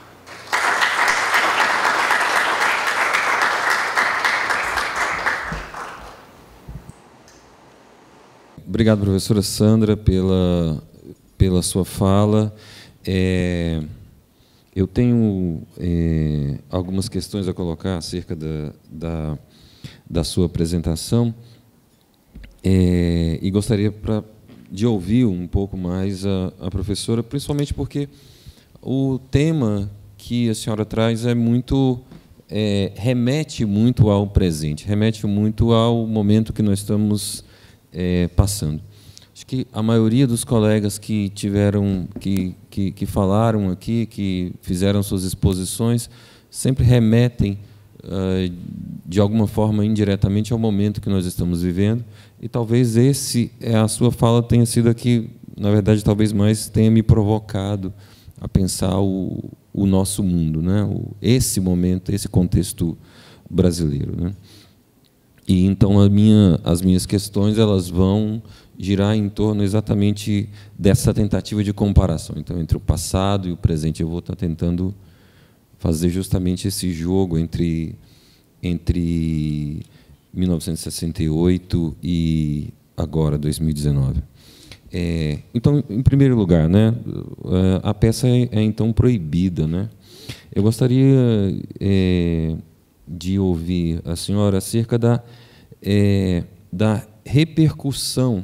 Obrigado, professora Sandra, pela, pela sua fala. É, eu tenho é, algumas questões a colocar acerca da, da, da sua apresentação, é, e gostaria pra, de ouvir um pouco mais a, a professora, principalmente porque o tema que a senhora traz é muito, é, remete muito ao presente, remete muito ao momento que nós estamos É, passando. Acho que a maioria dos colegas que tiveram, que, que, que falaram aqui, que fizeram suas exposições, sempre remetem, uh, de alguma forma, indiretamente, ao momento que nós estamos vivendo, e talvez esse, a sua fala tenha sido aqui, na verdade, talvez mais tenha me provocado a pensar o, o nosso mundo, né? o, esse momento, esse contexto brasileiro, né? E então a minha, as minhas questões elas vão girar em torno exatamente dessa tentativa de comparação. Então, entre o passado e o presente, eu vou estar tentando fazer justamente esse jogo entre, entre mil novecentos e sessenta e oito e agora, dois mil e dezenove. É, então, em primeiro lugar, né, a peça é, é então proibida, né? Eu gostaria é, de ouvir a senhora acerca da, é, da repercussão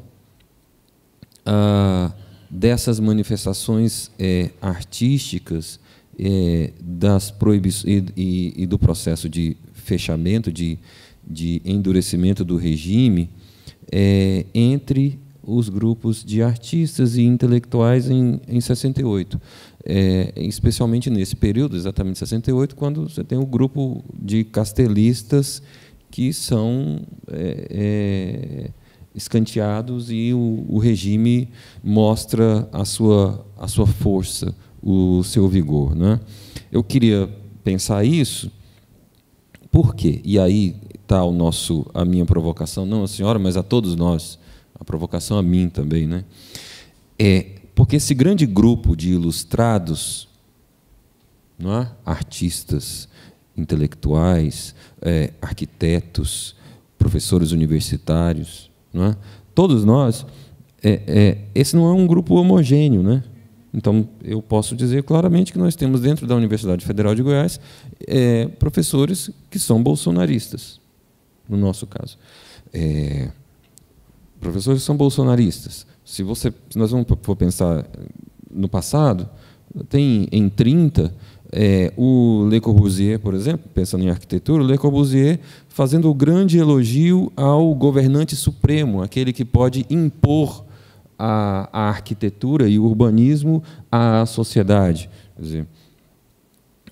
ah, dessas manifestações é, artísticas, é, das proibições e, e, e do processo de fechamento, de, de endurecimento do regime, é, entre os grupos de artistas e intelectuais em, em sessenta e oito. É, especialmente nesse período, exatamente sessenta e oito, quando você tem o grupo de castelistas que são é, é, escanteados e o, o regime mostra a sua, a sua força, o seu vigor, né? Eu queria pensar isso, por quê? E aí está o nosso, a minha provocação, não a senhora, mas a todos nós, a provocação a mim também, né? É porque esse grande grupo de ilustrados, não é? Artistas, intelectuais, é, arquitetos, professores universitários, não é? Todos nós, é, é, esse não é um grupo homogêneo, né? Então, eu posso dizer claramente que nós temos dentro da Universidade Federal de Goiás é, professores que são bolsonaristas, no nosso caso. É, professores que são bolsonaristas. Se, você, se nós vamos for pensar no passado, tem em trinta, é, o Le Corbusier, por exemplo, pensando em arquitetura, o Le Corbusier fazendo o grande elogio ao governante supremo, aquele que pode impor a, a arquitetura e o urbanismo à sociedade. Quer dizer,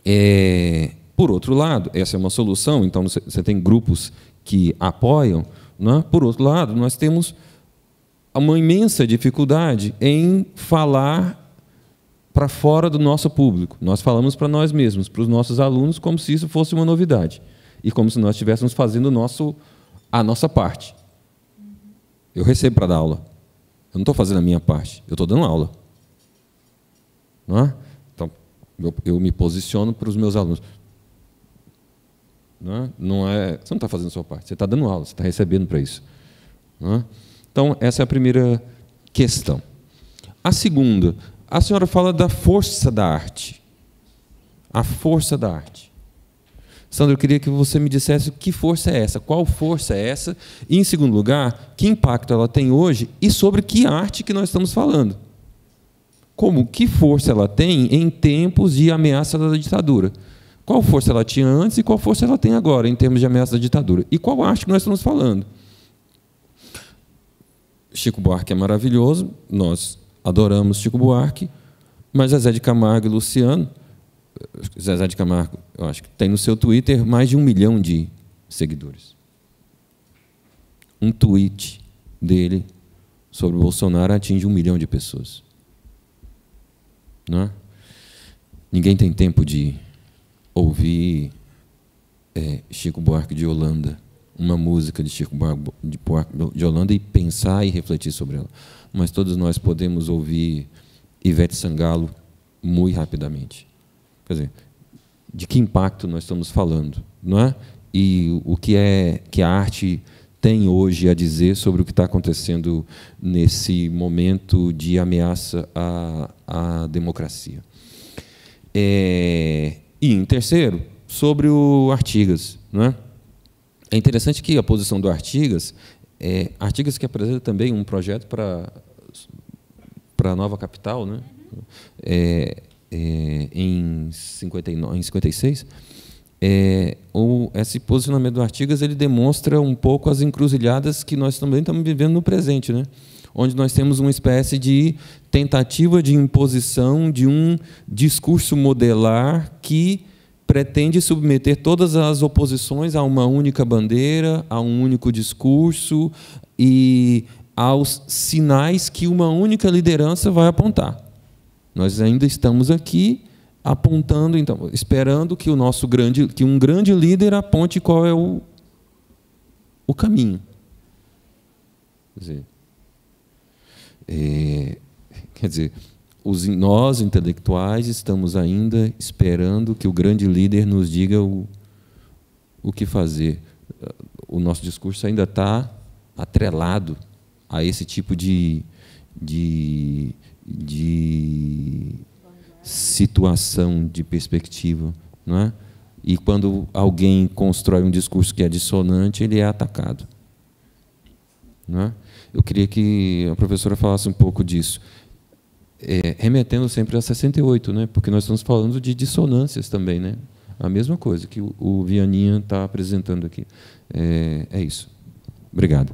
é, por outro lado, essa é uma solução, então você tem grupos que apoiam, Não é? Por outro lado, nós temos uma imensa dificuldade em falar para fora do nosso público. Nós falamos para nós mesmos, para os nossos alunos, como se isso fosse uma novidade. E como se nós estivéssemos fazendo o nosso, a nossa parte. Eu recebo para dar aula. Eu não estou fazendo a minha parte, eu estou dando aula. Não é? Então, eu, eu me posiciono para os meus alunos. Não é? Não é, você não está fazendo a sua parte, você está dando aula, você está recebendo para isso. Não é? Então, essa é a primeira questão. A segunda, a senhora fala da força da arte. A força da arte. Sandra, eu queria que você me dissesse que força é essa, qual força é essa, e, em segundo lugar, que impacto ela tem hoje e sobre que arte que nós estamos falando. Como, que força ela tem em tempos de ameaça da ditadura? Qual força ela tinha antes e qual força ela tem agora, em termos de ameaça da ditadura? E qual arte que nós estamos falando? Chico Buarque é maravilhoso, nós adoramos Chico Buarque, mas Zezé de Camargo e Luciano, Zezé de Camargo, eu acho que tem no seu Twitter mais de um milhão de seguidores. Um tweet dele sobre o Bolsonaro atinge um milhão de pessoas. Não é? Ninguém tem tempo de ouvir é, Chico Buarque de Holanda, uma música de Chico Buarque de, de Holanda e pensar e refletir sobre ela. Mas todos nós podemos ouvir Ivete Sangalo muito rapidamente. Quer dizer, de que impacto nós estamos falando, não é? E o que é que a arte tem hoje a dizer sobre o que está acontecendo nesse momento de ameaça à, à democracia. É, e, em terceiro, sobre o Artigas. Não é? É interessante que a posição do Artigas, é, Artigas que apresenta também um projeto para, para a nova capital, né? é, é, em, cinquenta e nove, em cinquenta e seis, É, o, esse posicionamento do Artigas ele demonstra um pouco as encruzilhadas que nós também estamos vivendo no presente, né? Onde nós temos uma espécie de tentativa de imposição de um discurso modelar que pretende submeter todas as oposições a uma única bandeira, a um único discurso e aos sinais que uma única liderança vai apontar. Nós ainda estamos aqui apontando, então, esperando que o nosso grande, que um grande líder aponte qual é o, o caminho. Quer dizer, é, quer dizer, os, nós intelectuais estamos ainda esperando que o grande líder nos diga o, o que fazer. O nosso discurso ainda está atrelado a esse tipo de, de, de situação de perspectiva, não é? E quando alguém constrói um discurso que é dissonante, ele é atacado, não é? Eu queria que a professora falasse um pouco disso, é, remetendo sempre a sessenta e oito, né? Porque nós estamos falando de dissonâncias também, né? A mesma coisa que o, o Vianinha está apresentando aqui. É, é isso. Obrigado.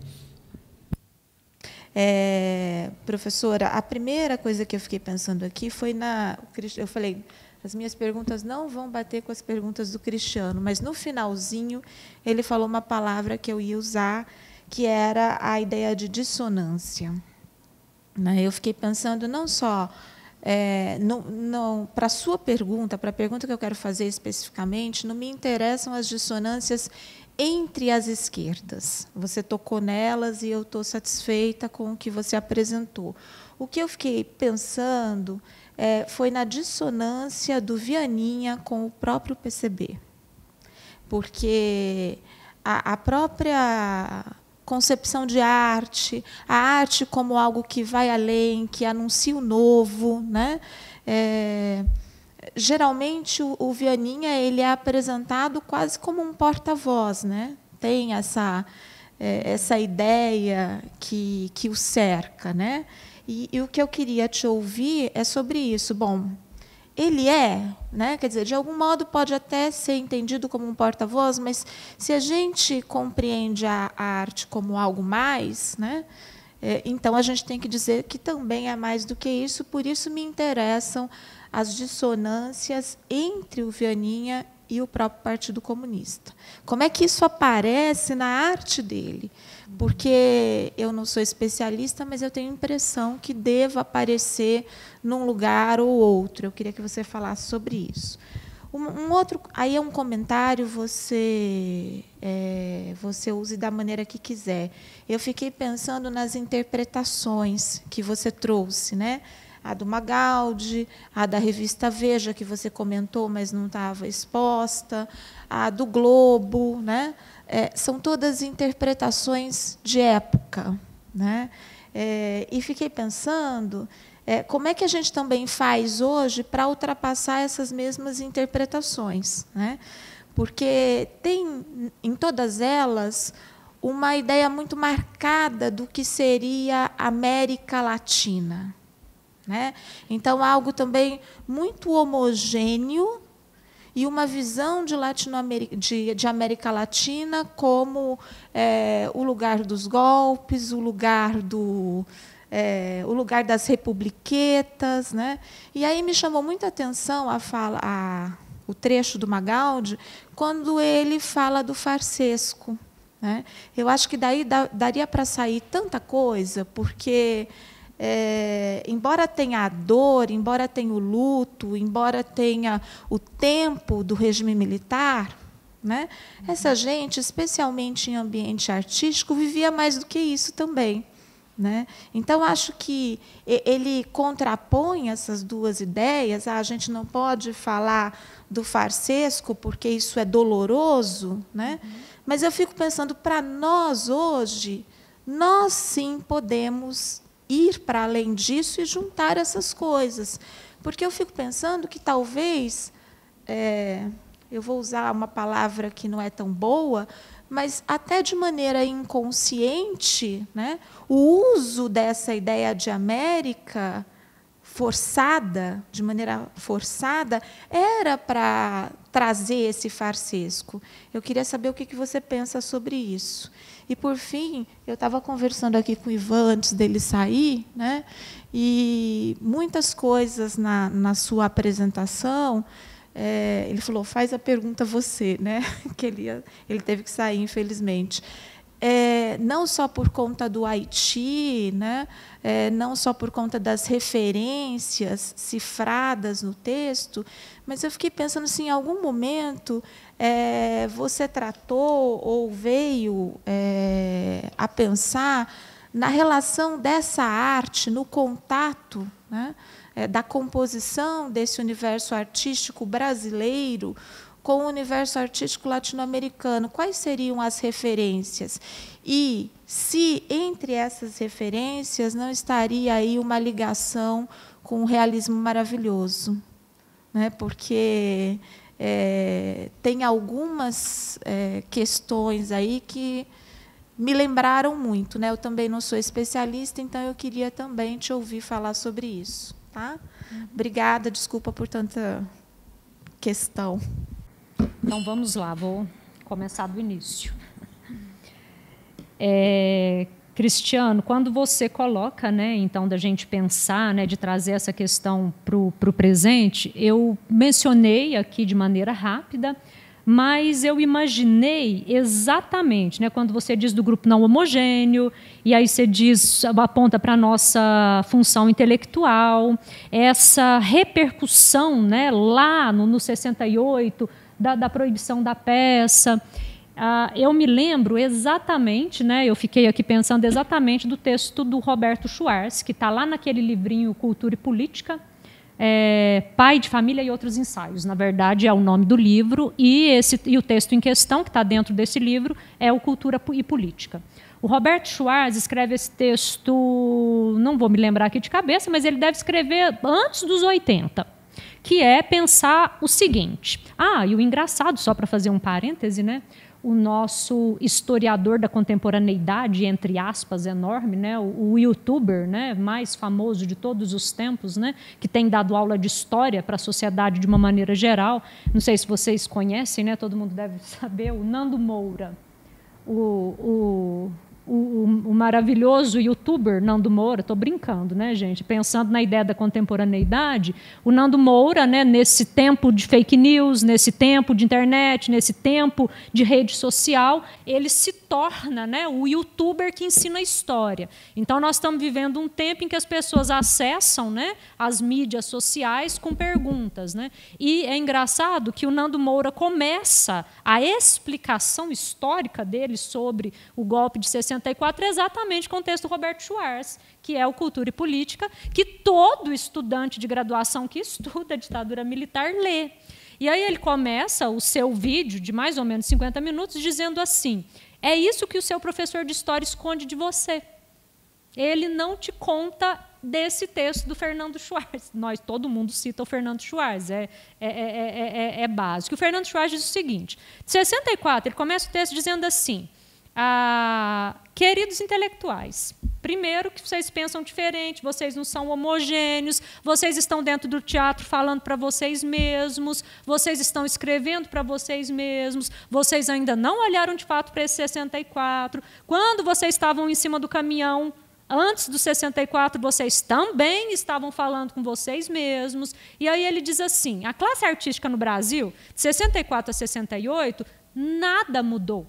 É, professora, a primeira coisa que eu fiquei pensando aqui foi na... Eu falei, as minhas perguntas não vão bater com as perguntas do Cristiano, mas, no finalzinho, ele falou uma palavra que eu ia usar, que era a ideia de dissonância. Eu fiquei pensando não só... É, não, não, para a sua pergunta, para a pergunta que eu quero fazer especificamente, não me interessam as dissonâncias entre as esquerdas. Você tocou nelas e eu estou satisfeita com o que você apresentou. O que eu fiquei pensando é, foi na dissonância do Vianinha com o próprio P C B. Porque a, a própria concepção de arte, a arte como algo que vai além, que anuncia o novo, né? É, geralmente, o, o Vianinha ele é apresentado quase como um porta-voz, né? Tem essa, é, essa ideia que, que o cerca, né? E, e o que eu queria te ouvir é sobre isso. Bom, ele é, né? Quer dizer, de algum modo pode até ser entendido como um porta-voz, mas se a gente compreende a, a arte como algo mais, né? É, então a gente tem que dizer que também é mais do que isso. Por isso me interessam as dissonâncias entre o Vianinha e o próprio Partido Comunista. Como é que isso aparece na arte dele? Porque eu não sou especialista, mas eu tenho a impressão que deva aparecer num lugar ou outro. Eu queria que você falasse sobre isso. Um, um outro, aí é um comentário, você, é, você use da maneira que quiser. Eu fiquei pensando nas interpretações que você trouxe, né? A do Magaldi, a da revista Veja, que você comentou, mas não estava exposta, a do Globo, né? É, são todas interpretações de época, né? É, e fiquei pensando é, como é que a gente também faz hoje para ultrapassar essas mesmas interpretações, né? Porque tem em todas elas uma ideia muito marcada do que seria América Latina, né? Então, algo também muito homogêneo e uma visão de, Latinoamérica, de, de América Latina como é, o lugar dos golpes, o lugar, do, é, o lugar das republiquetas, né? E aí me chamou muita atenção a fala, a, o trecho do Magaldi, quando ele fala do farsesco, né? Eu acho que daí da, daria para sair tanta coisa, porque... É, embora tenha a dor, embora tenha o luto, embora tenha o tempo do regime militar, né, essa gente, especialmente em ambiente artístico, vivia mais do que isso também, né? Então, acho que ele contrapõe essas duas ideias. Ah, a gente não pode falar do farsesco porque isso é doloroso, né? Uhum. Mas eu fico pensando, para nós, hoje, nós sim podemos ir para além disso e juntar essas coisas. Porque eu fico pensando que talvez, é, eu vou usar uma palavra que não é tão boa, mas até de maneira inconsciente, né, o uso dessa ideia de América forçada, de maneira forçada, era para trazer esse farsesco. Eu queria saber o que você pensa sobre isso. E, por fim, eu estava conversando aqui com o Ivan antes dele sair, né? E muitas coisas na, na sua apresentação, é, ele falou, faz a pergunta você, né? Que ele, ia, ele teve que sair, infelizmente. É, não só por conta do Haiti, né? É, não só por conta das referências cifradas no texto, mas eu fiquei pensando se, em algum momento, é, você tratou ou veio é, a pensar na relação dessa arte, no contato, né, é, da composição desse universo artístico brasileiro com o universo artístico latino-americano. Quais seriam as referências? E se, entre essas referências, não estaria aí uma ligação com o realismo maravilhoso? Né? Porque é, tem algumas é, questões aí que me lembraram muito, né? Eu também não sou especialista, então eu queria também te ouvir falar sobre isso. Tá? Uhum. Obrigada, desculpa por tanta questão. Então, vamos lá, vou começar do início. É, Cristiano, quando você coloca, né, então, da gente pensar, né, de trazer essa questão para o presente, eu mencionei aqui de maneira rápida, mas eu imaginei exatamente, né, quando você diz do grupo não homogêneo, e aí você diz, aponta para a nossa função intelectual, essa repercussão, né, lá no, no sessenta e oito, Da, da proibição da peça. Ah, eu me lembro exatamente, né, eu fiquei aqui pensando exatamente do texto do Roberto Schwarz, que está lá naquele livrinho Cultura e Política, é, Pai de Família e Outros Ensaios. Na verdade, é o nome do livro, e, esse, e o texto em questão, que está dentro desse livro, é o Cultura e Política. O Roberto Schwarz escreve esse texto, não vou me lembrar aqui de cabeça, mas ele deve escrever antes dos oitenta, que é pensar o seguinte. Ah, e o engraçado, só para fazer um parêntese, né, o nosso historiador da contemporaneidade, entre aspas, enorme, né, o, o youtuber, né, mais famoso de todos os tempos, né, que tem dado aula de história para a sociedade de uma maneira geral, não sei se vocês conhecem, né, todo mundo deve saber, o Nando Moura. O, o, o, o maravilhoso youtuber Nando Moura, estou brincando, né, gente? Pensando na ideia da contemporaneidade, o Nando Moura, né, nesse tempo de fake news, nesse tempo de internet, nesse tempo de rede social, ele se torna, né, o youtuber que ensina história. Então, nós estamos vivendo um tempo em que as pessoas acessam, né, as mídias sociais com perguntas, né? E é engraçado que o Nando Moura começa a explicação histórica dele sobre o golpe de sessenta e quatro exatamente com o texto do Roberto Schwarz, que é o Cultura e Política, que todo estudante de graduação que estuda a ditadura militar lê. E aí ele começa o seu vídeo de mais ou menos cinquenta minutos dizendo assim: é isso que o seu professor de história esconde de você. Ele não te conta desse texto do Fernando Schwarz. Nós, todo mundo cita o Fernando Schwarz, é, é, é, é, é básico. O Fernando Schwarz diz o seguinte: de sessenta e quatro, ele começa o texto dizendo assim: ah, queridos intelectuais, primeiro que vocês pensam diferente, vocês não são homogêneos, vocês estão dentro do teatro falando para vocês mesmos, vocês estão escrevendo para vocês mesmos, vocês ainda não olharam de fato para esse sessenta e quatro. Quando vocês estavam em cima do caminhão, antes do sessenta e quatro, vocês também estavam falando com vocês mesmos. E aí ele diz assim: a classe artística no Brasil, de sessenta e quatro a sessenta e oito, nada mudou.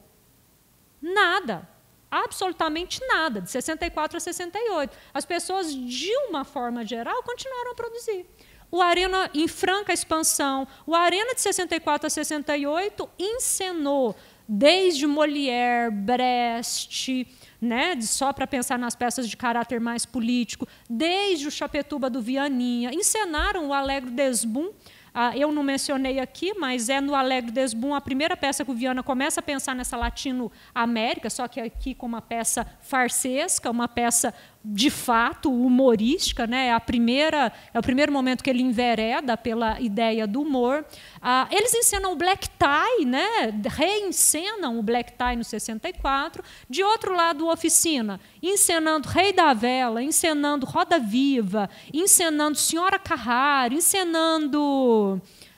Nada. Absolutamente nada, de sessenta e quatro a sessenta e oito. As pessoas, de uma forma geral, continuaram a produzir. O Arena, em franca expansão, o Arena de sessenta e quatro a sessenta e oito encenou desde Molière, Brecht, né, só para pensar nas peças de caráter mais político, desde o Chapetuba do Vianinha, encenaram o Alegro Desbum. Ah, eu não mencionei aqui, mas é no Alegro Desbum a primeira peça que o Viana começa a pensar nessa Latino-América, só que aqui com uma peça farsesca, uma peça de fato humorística, né? É a primeira, é o primeiro momento que ele envereda pela ideia do humor. Ah, eles encenam o Black Tie, né? Reencenam o Black Tie no sessenta e quatro. De outro lado, Oficina, encenando Rei da Vela, encenando Roda Viva, encenando Senhora Carrara, encenando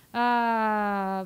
ah,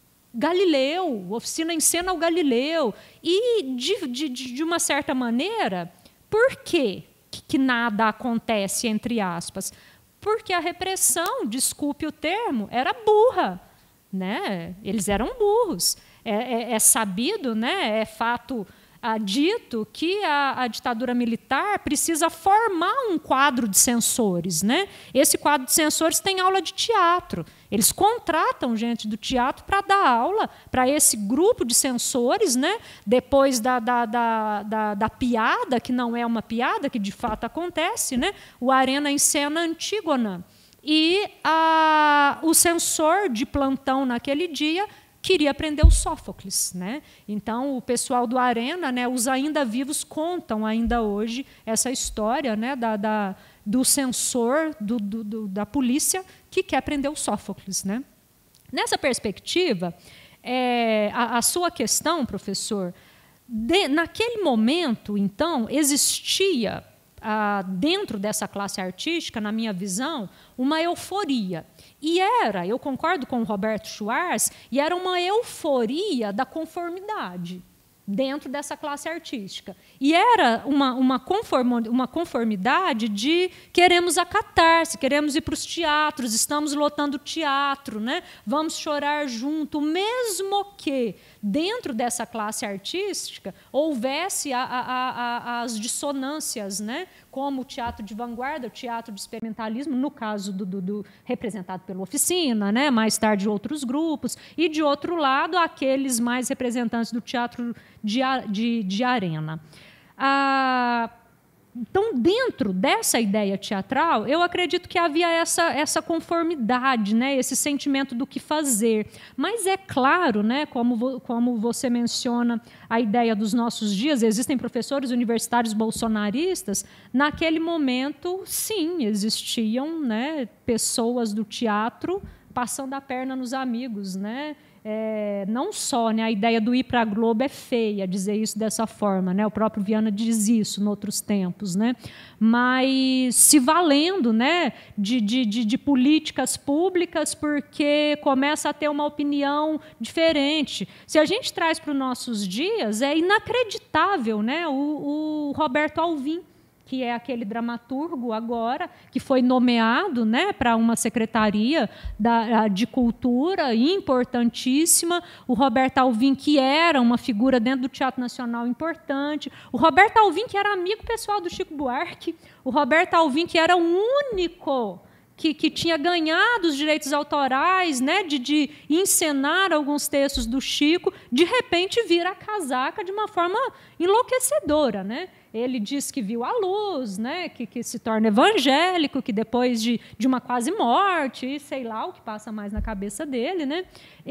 Galileu, Oficina encena o Galileu. E, de, de, de uma certa maneira, por quê que nada acontece, entre aspas? Porque a repressão, desculpe o termo, era burra, né? Eles eram burros. É, é, é sabido, né? É fato ah, dito que a, a ditadura militar precisa formar um quadro de censores, né? Esse quadro de censores tem aula de teatro. Eles contratam gente do teatro para dar aula para esse grupo de censores, né? Depois da, da, da, da, da piada, que não é uma piada, que de fato acontece, né? O Arena encena Antígona. E a, o censor de plantão naquele dia queria prender o Sófocles, né? Então, o pessoal do Arena, né, os ainda vivos contam ainda hoje essa história, né, da, da, do censor do, do, do, da polícia que quer prender o Sófocles, né? Nessa perspectiva, é, a, a sua questão, professor, de, naquele momento, então, existia, ah, dentro dessa classe artística, na minha visão, uma euforia. E era, eu concordo com o Roberto Schwarz, e era uma euforia da conformidade dentro dessa classe artística. E era uma, uma, conformo, uma conformidade de queremos a catarse, queremos ir para os teatros, estamos lotando teatro, né? Vamos chorar junto, mesmo que dentro dessa classe artística houvesse a, a, a, as dissonâncias, né? Como o teatro de vanguarda, o teatro de experimentalismo, no caso do, do, do representado pela Oficina, né? Mais tarde outros grupos, e, de outro lado, aqueles mais representantes do teatro de, de, de arena. Ah, então, dentro dessa ideia teatral, eu acredito que havia essa, essa conformidade, né, esse sentimento do que fazer. Mas é claro, né, como, como você menciona a ideia dos nossos dias, existem professores universitários bolsonaristas, naquele momento, sim, existiam, né, pessoas do teatro passando a perna nos amigos, né, É, não só, né, a ideia do ir para a Globo é feia, dizer isso dessa forma, né, o próprio Viana diz isso em outros tempos, né, mas se valendo, né, de, de, de, de políticas públicas, porque começa a ter uma opinião diferente. Se a gente traz para os nossos dias, é inacreditável, né, o, o Roberto Alvim, que é aquele dramaturgo agora, que foi nomeado, né, para uma secretaria da, de cultura importantíssima, o Roberto Alvim, que era uma figura dentro do Teatro Nacional importante, o Roberto Alvim, que era amigo pessoal do Chico Buarque, o Roberto Alvim, que era o único que, que tinha ganhado os direitos autorais, né, de, de encenar alguns textos do Chico, de repente vira a casaca de uma forma enlouquecedora, né? Ele diz que viu a luz, né, que, que se torna evangélico, que depois de, de uma quase morte, e sei lá o que passa mais na cabeça dele, né,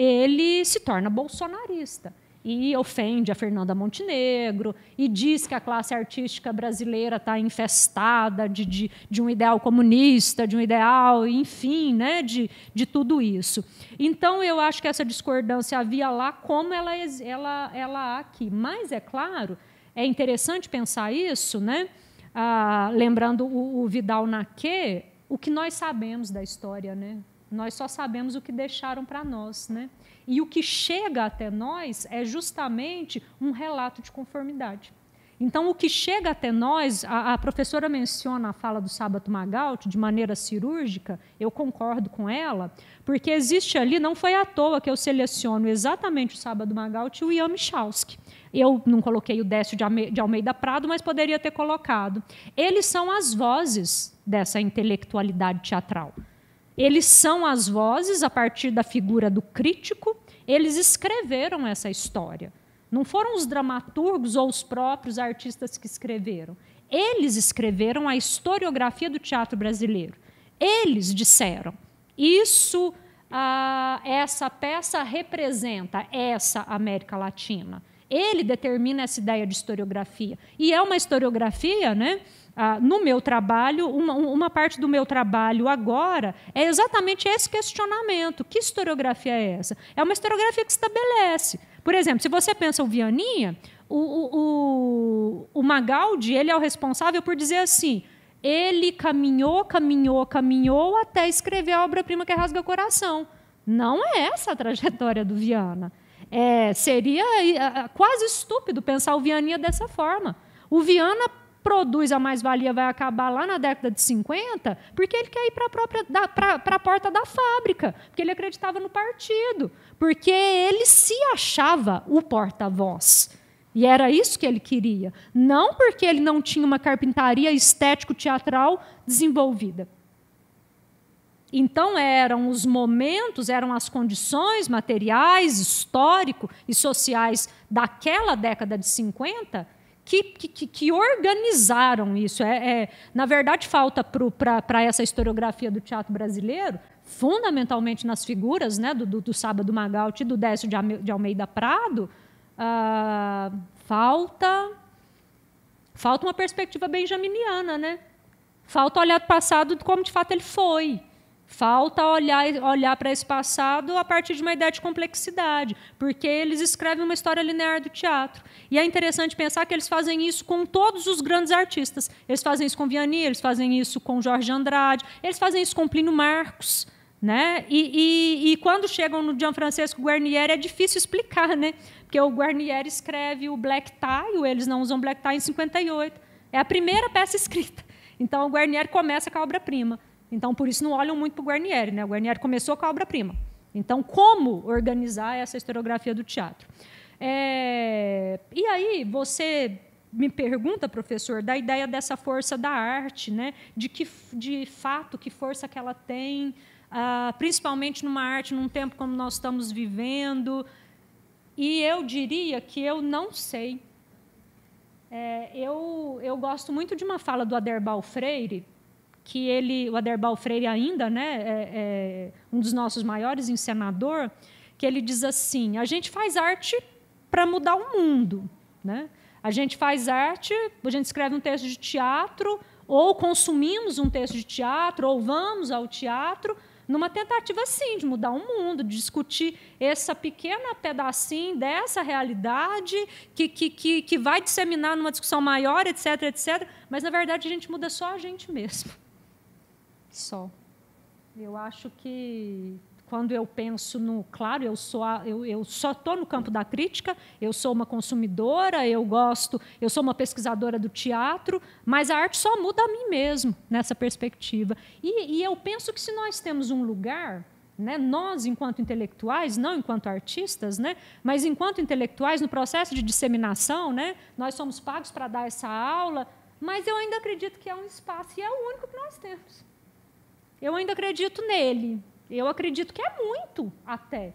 ele se torna bolsonarista e ofende a Fernanda Montenegro e diz que a classe artística brasileira está infestada de, de, de um ideal comunista, de um ideal, enfim, né, de, de tudo isso. Então, eu acho que essa discordância havia lá como ela, ela, ela há aqui. Mas, é claro, é interessante pensar isso, né? Ah, lembrando o, o Vidal Naquet, o que nós sabemos da história, né? Nós só sabemos o que deixaram para nós, né? E o que chega até nós é justamente um relato de conformidade. Então, o que chega até nós, a, a professora menciona a fala do Sábato Magaldi de maneira cirúrgica, eu concordo com ela, porque existe ali, não foi à toa que eu seleciono exatamente o Sábato Magaldi e o Ian Michalski. Eu não coloquei o Décio de Almeida Prado, mas poderia ter colocado. Eles são as vozes dessa intelectualidade teatral. Eles são as vozes, a partir da figura do crítico, eles escreveram essa história. Não foram os dramaturgos ou os próprios artistas que escreveram. Eles escreveram a historiografia do teatro brasileiro. Eles disseram, isso, ah, essa peça representa essa América Latina. Ele determina essa ideia de historiografia. E é uma historiografia, né? Ah, no meu trabalho, uma, uma parte do meu trabalho agora é exatamente esse questionamento. Que historiografia é essa? É uma historiografia que estabelece. Por exemplo, se você pensa o Vianinha, o, o, o, o Magaldi, ele é o responsável por dizer assim, ele caminhou, caminhou, caminhou até escrever a obra-prima que é Rasga Coração. Não é essa a trajetória do Viana. É, seria quase estúpido pensar o Vianinha dessa forma. O Viana produz A Mais-Valia Vai Acabar lá na década de cinquenta porque ele quer ir para a porta da fábrica, porque ele acreditava no partido, porque ele se achava o porta-voz. E era isso que ele queria. Não porque ele não tinha uma carpintaria estético-teatral desenvolvida. Então, eram os momentos, eram as condições materiais, histórico e sociais daquela década de cinquenta que, que, que organizaram isso. É, é, na verdade, falta para essa historiografia do teatro brasileiro, fundamentalmente nas figuras, né, do, do, do Sábado Magaldi e do Décio de Almeida Prado, ah, falta, falta uma perspectiva benjaminiana, né? Falta olhar para o passado como, de fato, ele foi. Falta olhar, olhar para esse passado a partir de uma ideia de complexidade, porque eles escrevem uma história linear do teatro. E é interessante pensar que eles fazem isso com todos os grandes artistas. Eles fazem isso com Vianney, eles fazem isso com Jorge Andrade, eles fazem isso com Plínio Marcos. Né? E, e, e quando chegam no Gianfrancesco Guarnieri é difícil explicar, né? Porque o Guarnieri escreve o Black Tie, eles não usam Black Tie em cinquenta e oito. É a primeira peça escrita. Então, o Guarnieri começa com a obra-prima. Então, por isso, não olham muito para o Guarnieri, né? O Guarnieri começou com a obra-prima. Então, como organizar essa historiografia do teatro? É... E aí, você me pergunta, professor, da ideia dessa força da arte, né? De que, de fato, que força que ela tem, ah, principalmente numa arte, num tempo como nós estamos vivendo. E eu diria que eu não sei. É, eu, eu gosto muito de uma fala do Aderbal Freire, que ele, o Aderbal Freire ainda, né, é, é um dos nossos maiores encenadores, que ele diz assim, a gente faz arte para mudar o mundo. Né? A gente faz arte, a gente escreve um texto de teatro, ou consumimos um texto de teatro, ou vamos ao teatro, numa tentativa, sim, de mudar o mundo, de discutir essa pequena pedacinho dessa realidade que, que, que, que vai disseminar numa discussão maior, etc, etcétera. Mas, na verdade, a gente muda só a gente mesmo. Só. Eu acho que, quando eu penso no... Claro, eu, sou a, eu, eu só estou no campo da crítica, eu sou uma consumidora, eu gosto, eu sou uma pesquisadora do teatro, mas a arte só muda a mim mesmo, nessa perspectiva. E, e eu penso que, se nós temos um lugar, né, nós, enquanto intelectuais, não enquanto artistas, né, mas enquanto intelectuais, no processo de disseminação, né, nós somos pagos para dar essa aula, mas eu ainda acredito que é um espaço, e é o único que nós temos. Eu ainda acredito nele. Eu acredito que é muito, até.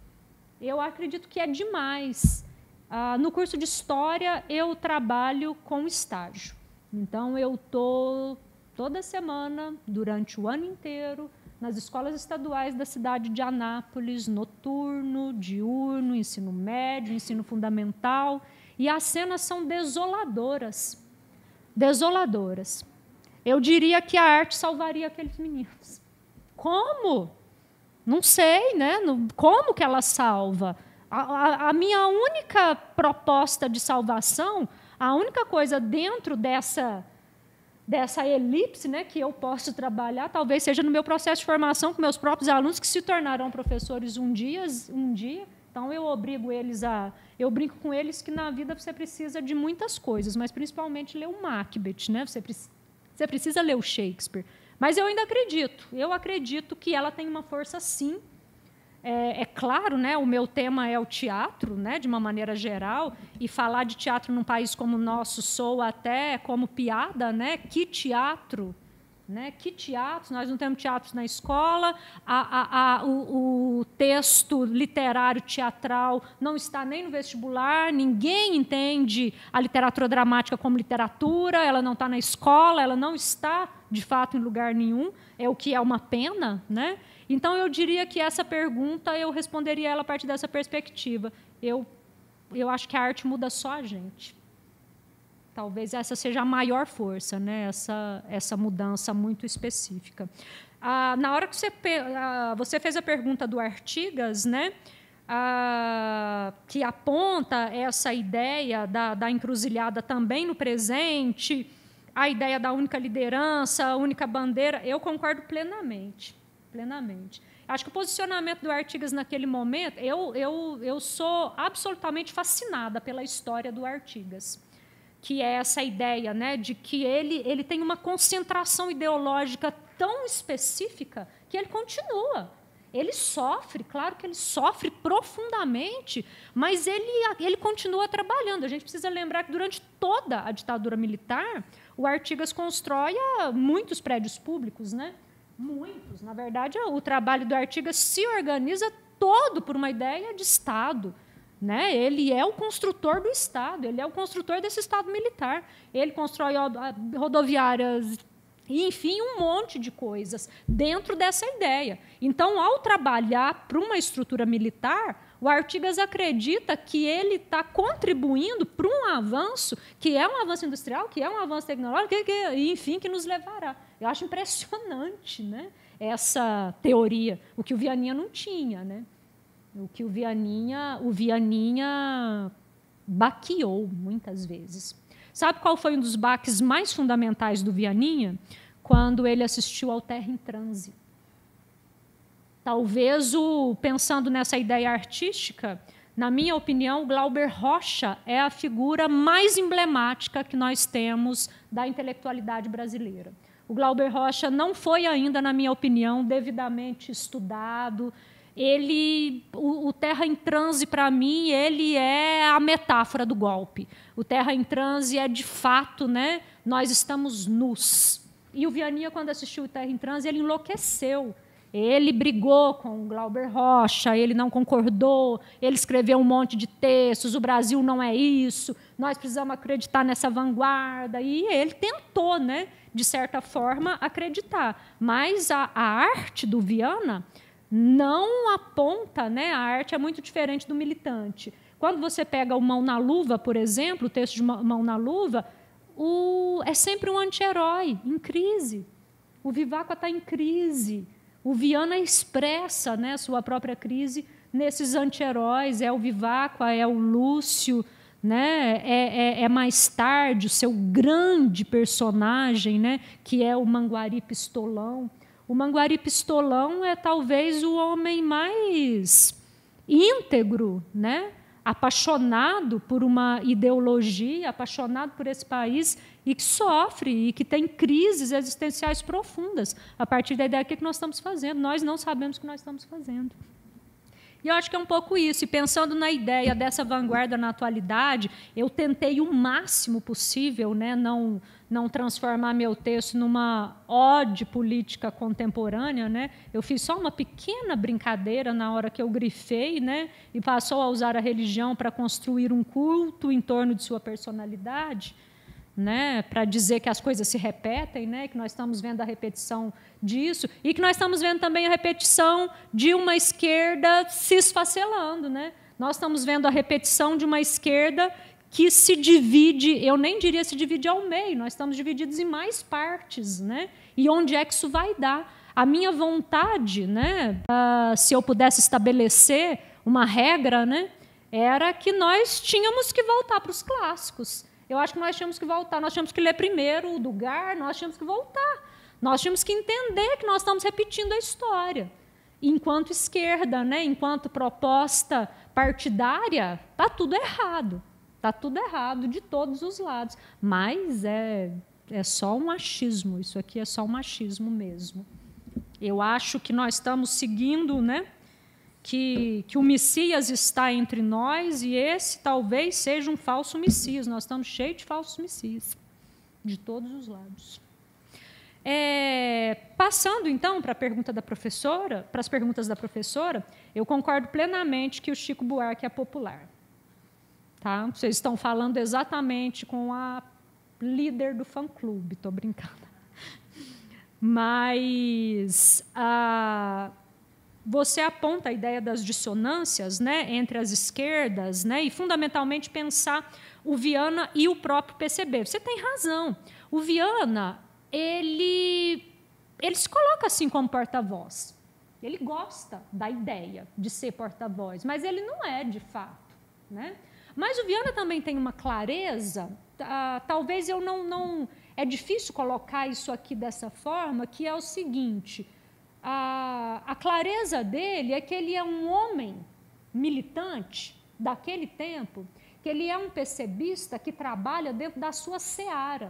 Eu acredito que é demais. Ah, no curso de História, eu trabalho com estágio. Então, eu estou toda semana, durante o ano inteiro, nas escolas estaduais da cidade de Anápolis, noturno, diurno, ensino médio, ensino fundamental, e as cenas são desoladoras. Desoladoras. Eu diria que a arte salvaria aqueles meninos. Como? Não sei, né? Como que ela salva? A, a, a minha única proposta de salvação, a única coisa dentro dessa, dessa elipse, né, que eu posso trabalhar, talvez seja no meu processo de formação com meus próprios alunos, que se tornarão professores um dia, um dia. Então, eu obrigo eles a... Eu brinco com eles que, na vida, você precisa de muitas coisas, mas, principalmente, ler o Macbeth, né? Você, você precisa ler o Shakespeare. Mas eu ainda acredito, eu acredito que ela tem uma força, sim. É, é claro, né, o meu tema é o teatro, né, de uma maneira geral, e falar de teatro num país como o nosso soa até como piada, né? Que teatro? Né? Que teatros? Nós não temos teatros na escola, a, a, a, o, o texto literário teatral não está nem no vestibular, ninguém entende a literatura dramática como literatura, ela não está na escola, ela não está, de fato, em lugar nenhum, é o que é uma pena. Né? Então, eu diria que essa pergunta, eu responderia ela a partir dessa perspectiva. Eu, eu acho que a arte muda só a gente. Talvez essa seja a maior força, né? essa, essa mudança muito específica. Ah, na hora que você, ah, você fez a pergunta do Artigas, né? ah, que aponta essa ideia da, da encruzilhada também no presente, a ideia da única liderança, a única bandeira, eu concordo plenamente. plenamente. Acho que o posicionamento do Artigas naquele momento, eu, eu, eu sou absolutamente fascinada pela história do Artigas, que é essa ideia, né, de que ele, ele tem uma concentração ideológica tão específica que ele continua. Ele sofre, claro que ele sofre profundamente, mas ele, ele continua trabalhando. A gente precisa lembrar que, durante toda a ditadura militar, o Artigas constrói muitos prédios públicos, né? Muitos. Na verdade, o trabalho do Artigas se organiza todo por uma ideia de Estado. Né? Ele é o construtor do Estado, ele é o construtor desse Estado militar. Ele constrói rodoviárias, e, enfim, um monte de coisas dentro dessa ideia. Então, ao trabalhar para uma estrutura militar, o Artigas acredita que ele está contribuindo para um avanço, que é um avanço industrial, que é um avanço tecnológico, que, que, enfim, que nos levará. Eu acho impressionante, né, essa teoria, o que o Vianinha não tinha, né? O que o Vianinha, o Vianinha baqueou muitas vezes. Sabe qual foi um dos baques mais fundamentais do Vianinha? Quando ele assistiu ao Terra em Transe. Talvez, o, pensando nessa ideia artística, na minha opinião, o Glauber Rocha é a figura mais emblemática que nós temos da intelectualidade brasileira. O Glauber Rocha não foi ainda, na minha opinião, devidamente estudado. Ele, o, o Terra em Transe, para mim, ele é a metáfora do golpe. O Terra em Transe é, de fato, né, nós estamos nus. E o Vianinha, quando assistiu o Terra em Transe, ele enlouqueceu. Ele brigou com o Glauber Rocha, ele não concordou, ele escreveu um monte de textos, o Brasil não é isso, nós precisamos acreditar nessa vanguarda. E ele tentou, né, de certa forma, acreditar. Mas a, a arte do Viana não aponta, né? A arte é muito diferente do militante. Quando você pega o Mão na Luva, por exemplo, o texto de Mão na Luva, o, é sempre um anti-herói, em crise. O Viváqua está em crise. O Viana expressa, né, sua própria crise nesses anti-heróis, é o Viváqua, é o Lúcio, né, é, é, é mais tarde o seu grande personagem, né, que é o Manguari Pistolão. O Manguari Pistolão é talvez o homem mais íntegro, né, apaixonado por uma ideologia, apaixonado por esse país e que sofre e que tem crises existenciais profundas a partir da ideia do que nós estamos fazendo. Nós não sabemos o que nós estamos fazendo. E eu acho que é um pouco isso. E pensando na ideia dessa vanguarda na atualidade, eu tentei o máximo possível, né, não, não transformar meu texto numa ode política contemporânea, né? Eu fiz só uma pequena brincadeira na hora que eu grifei, né, e passou a usar a religião para construir um culto em torno de sua personalidade, né, para dizer que as coisas se repetem, né, que nós estamos vendo a repetição disso e que nós estamos vendo também a repetição de uma esquerda se esfacelando, né? Nós estamos vendo a repetição de uma esquerda que se divide, eu nem diria se divide ao meio, nós estamos divididos em mais partes, né? E onde é que isso vai dar? A minha vontade, né, uh, se eu pudesse estabelecer uma regra, né, era que nós tínhamos que voltar para os clássicos. Eu acho que nós tínhamos que voltar, nós tínhamos que ler primeiro o Dugar, nós tínhamos que voltar. Nós tínhamos que entender que nós estamos repetindo a história. Enquanto esquerda, né, enquanto proposta partidária, está tudo errado. Está tudo errado de todos os lados. Mas é, é só um achismo, isso aqui é só um achismo mesmo. Eu acho que nós estamos seguindo, né, Que, que o Messias está entre nós e esse talvez seja um falso Messias. Nós estamos cheios de falsos Messias, de todos os lados. É, passando, então, para a pergunta da professora, para as perguntas da professora, eu concordo plenamente que o Chico Buarque é popular. Tá? Vocês estão falando exatamente com a líder do fã-clube, estou brincando. Mas a... você aponta a ideia das dissonâncias, né, entre as esquerdas, né, e, fundamentalmente, pensar o Viana e o próprio P C B. Você tem razão. O Viana, ele, ele se coloca assim como porta-voz. Ele gosta da ideia de ser porta-voz, mas ele não é, de fato, né? Mas o Viana também tem uma clareza, ah, talvez eu não, não... É difícil colocar isso aqui dessa forma, que é o seguinte... A, a clareza dele é que ele é um homem militante daquele tempo, que ele é um PCBista que trabalha dentro da sua seara.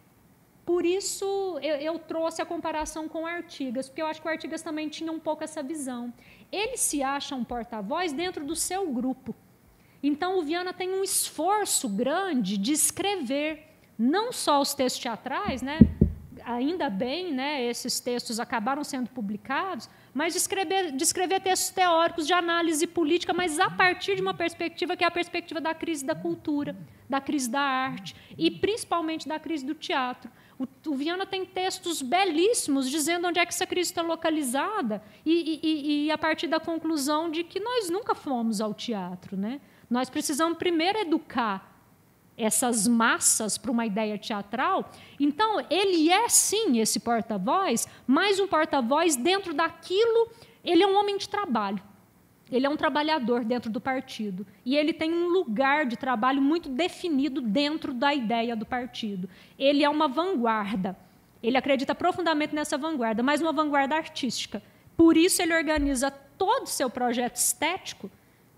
Por isso, eu, eu trouxe a comparação com o Artigas, porque eu acho que o Artigas também tinha um pouco essa visão. Ele se acha um porta-voz dentro do seu grupo. Então, o Viana tem um esforço grande de escrever, não só os textos teatrais, né? Ainda bem, né, esses textos acabaram sendo publicados, mas de escrever, de escrever textos teóricos de análise política, mas a partir de uma perspectiva que é a perspectiva da crise da cultura, da crise da arte e, principalmente, da crise do teatro. O, o Viana tem textos belíssimos dizendo onde é que essa crise está localizada e, e, e a partir da conclusão de que nós nunca fomos ao teatro, né? Nós precisamos primeiro educar essas massas para uma ideia teatral. Então, ele é, sim, esse porta-voz, mas um porta-voz dentro daquilo, ele é um homem de trabalho. Ele é um trabalhador dentro do partido. E ele tem um lugar de trabalho muito definido dentro da ideia do partido. Ele é uma vanguarda. Ele acredita profundamente nessa vanguarda, mas uma vanguarda artística. Por isso, ele organiza todo o seu projeto estético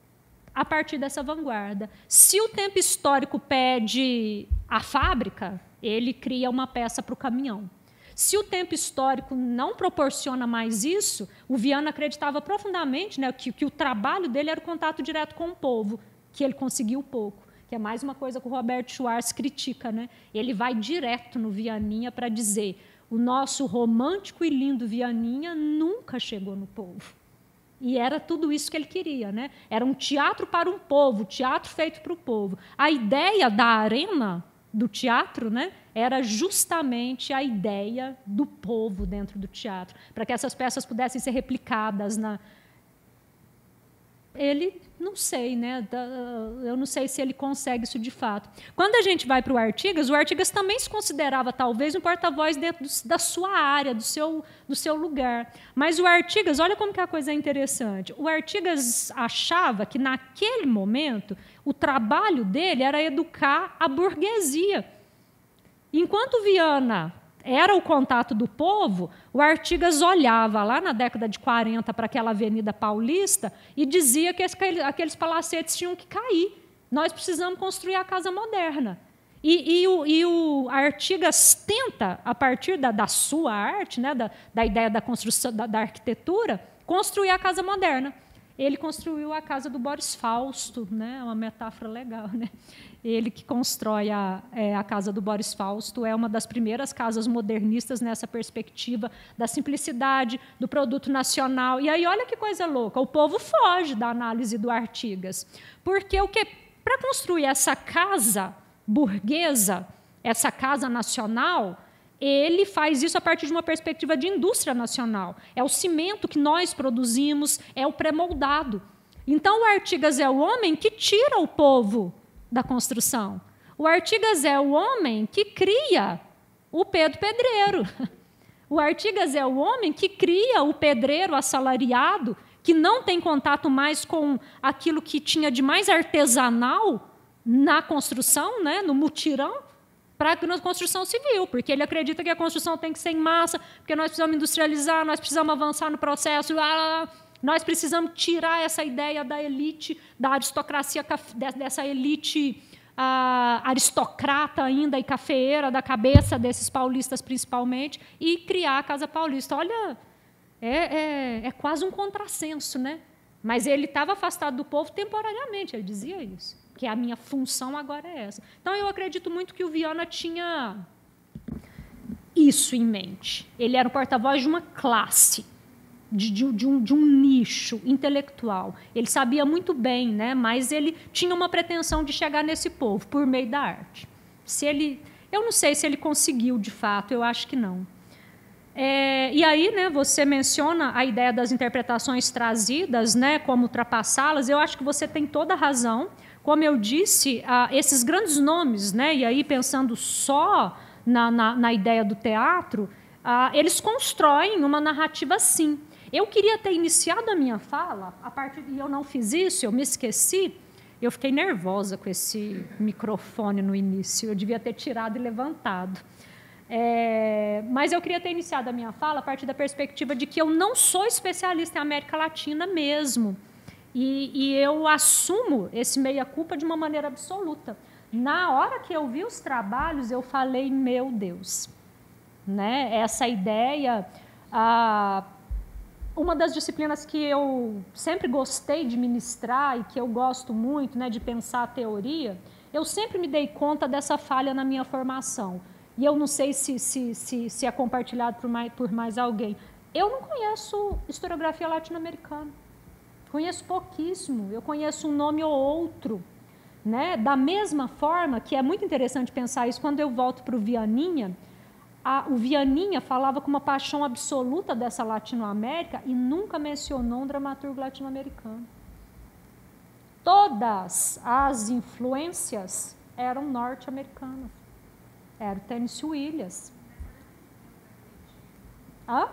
a partir dessa vanguarda. Se o tempo histórico pede a fábrica, ele cria uma peça para o caminhão. Se o tempo histórico não proporciona mais isso, o Viana acreditava profundamente, né, que, que o trabalho dele era o contato direto com o povo, que ele conseguiu pouco, que é mais uma coisa que o Roberto Schwartz critica, né? Ele vai direto no Vianinha para dizer: o nosso romântico e lindo Vianinha nunca chegou no povo. E era tudo isso que ele queria, né? Era um teatro para um povo, teatro feito para o povo. A ideia da arena do teatro, né, era justamente a ideia do povo dentro do teatro, para que essas peças pudessem ser replicadas na... ele, não sei, né? Eu não sei se ele consegue isso de fato. Quando a gente vai para o Artigas, o Artigas também se considerava talvez um porta-voz dentro do, da sua área, do seu, do seu lugar. Mas o Artigas, olha como que a coisa é interessante. O Artigas achava que, naquele momento, o trabalho dele era educar a burguesia. Enquanto o Viana era o contato do povo, o Artigas olhava lá na década de quarenta para aquela Avenida Paulista e dizia que aqueles palacetes tinham que cair. Nós precisamos construir a casa moderna. E, e, o, e o Artigas tenta, a partir da, da sua arte, né, da, da ideia da construção, da, da arquitetura, construir a casa moderna. Ele construiu a casa do Boris Fausto, né? É uma metáfora legal, né? Ele que constrói a, é, a casa do Boris Fausto, é uma das primeiras casas modernistas nessa perspectiva da simplicidade, do produto nacional. E aí, olha que coisa louca, o povo foge da análise do Artigas, porque o que para construir essa casa burguesa, essa casa nacional, ele faz isso a partir de uma perspectiva de indústria nacional. É o cimento que nós produzimos, é o pré-moldado. Então, o Artigas é o homem que tira o povo da construção. O Artigas é o homem que cria o Pedro Pedreiro. O Artigas é o homem que cria o pedreiro assalariado, que não tem contato mais com aquilo que tinha de mais artesanal na construção, né, no mutirão, para a construção civil, porque ele acredita que a construção tem que ser em massa, porque nós precisamos industrializar, nós precisamos avançar no processo, ah, nós precisamos tirar essa ideia da elite, da aristocracia, dessa elite ah, aristocrata ainda e cafeeira da cabeça desses paulistas, principalmente, e criar a Casa Paulista. Olha, é, é, é quase um contrassenso, né? Mas ele estava afastado do povo temporariamente, ele dizia isso, que a minha função agora é essa. Então, eu acredito muito que o Viana tinha isso em mente. Ele era o porta-voz de uma classe, de, de, de, um, de um nicho intelectual. Ele sabia muito bem, né? Mas ele tinha uma pretensão de chegar nesse povo por meio da arte. Se ele, eu não sei se ele conseguiu, de fato, eu acho que não. É, e aí, né, você menciona a ideia das interpretações trazidas, né, como ultrapassá-las. Eu acho que você tem toda a razão. Como eu disse, ah, esses grandes nomes, né, e aí pensando só na, na, na ideia do teatro, ah, eles constroem uma narrativa assim. Eu queria ter iniciado a minha fala, a partir e eu não fiz isso, eu me esqueci. Eu fiquei nervosa com esse microfone no início, eu devia ter tirado e levantado. É, mas eu queria ter iniciado a minha fala a partir da perspectiva de que eu não sou especialista em América Latina mesmo. E, e eu assumo esse meia-culpa de uma maneira absoluta. Na hora que eu vi os trabalhos, eu falei, meu Deus. Né? Essa ideia... Ah, uma das disciplinas que eu sempre gostei de ministrar e que eu gosto muito, né, de pensar a teoria, eu sempre me dei conta dessa falha na minha formação. E eu não sei se, se, se, se é compartilhado por mais, por mais alguém. Eu não conheço historiografia latino-americana. Conheço pouquíssimo. Eu conheço um nome ou outro. Né? Da mesma forma que é muito interessante pensar isso, quando eu volto para o Vianinha, a, o Vianinha falava com uma paixão absoluta dessa Latinoamérica e nunca mencionou um dramaturgo latino-americano. Todas as influências eram norte-americanas. Era o Tennessee Williams. Hã?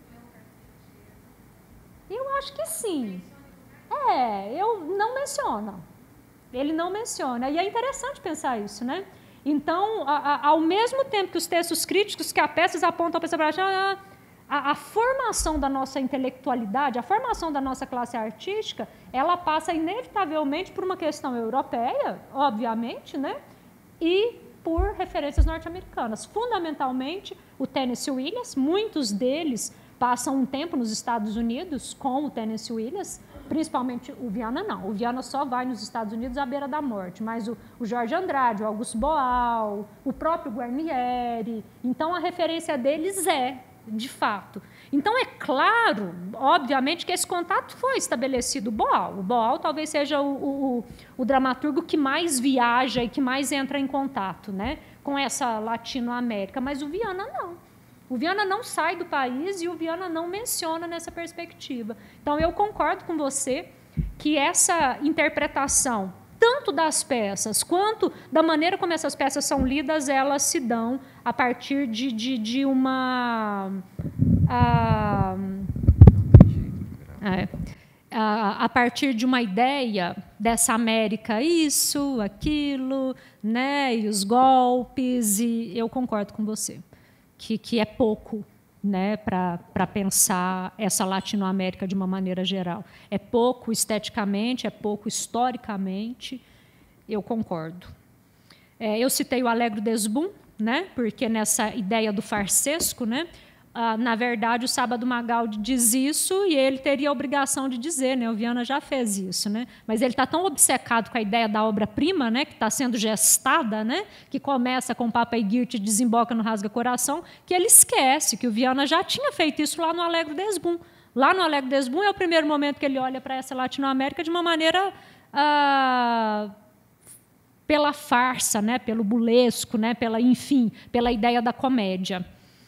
Eu acho que sim. É, eu não menciono. Ele não menciona. E é interessante pensar isso, né? Então, a, a, ao mesmo tempo que os textos críticos, que a peças apontam para a, a, a formação da nossa intelectualidade, a formação da nossa classe artística, ela passa inevitavelmente por uma questão europeia, obviamente, né? E por referências norte-americanas. Fundamentalmente, o Tennessee Williams, muitos deles passam um tempo nos Estados Unidos com o Tennessee Williams, principalmente o Viana não. O Viana só vai nos Estados Unidos à beira da morte, mas o, o Jorge Andrade, o Augusto Boal, o próprio Guarnieri. Então, a referência deles é, de fato. Então, é claro, obviamente, que esse contato foi estabelecido. O Boal, o Boal talvez seja o, o, o dramaturgo que mais viaja e que mais entra em contato, né, com essa Latinoamérica, mas o Viana não. O Viana não sai do país e o Viana não menciona nessa perspectiva. Então, eu concordo com você que essa interpretação, tanto das peças quanto da maneira como essas peças são lidas, elas se dão a partir de, de, de uma... A, é, a, a partir de uma ideia dessa América, isso, aquilo, né, e os golpes, e eu concordo com você, que, que é pouco, né, para pensar essa Latinoamérica de uma maneira geral. É pouco esteticamente, é pouco historicamente, eu concordo. É, eu citei o Alegro Desbum, né, porque nessa ideia do farsesco, né, ah, na verdade, o Sábado Magaldi diz isso e ele teria a obrigação de dizer, né, o Viana já fez isso, né, mas ele está tão obcecado com a ideia da obra-prima, né, que está sendo gestada, né, que começa com Papa e Goethe e desemboca no Rasga Coração, que ele esquece que o Viana já tinha feito isso lá no Alegro Desbum. Lá no Alegro Desbum é o primeiro momento que ele olha para essa Latinoamérica de uma maneira ah, pela farsa, né, pelo burlesco, né, pela, enfim, pela ideia da comédia.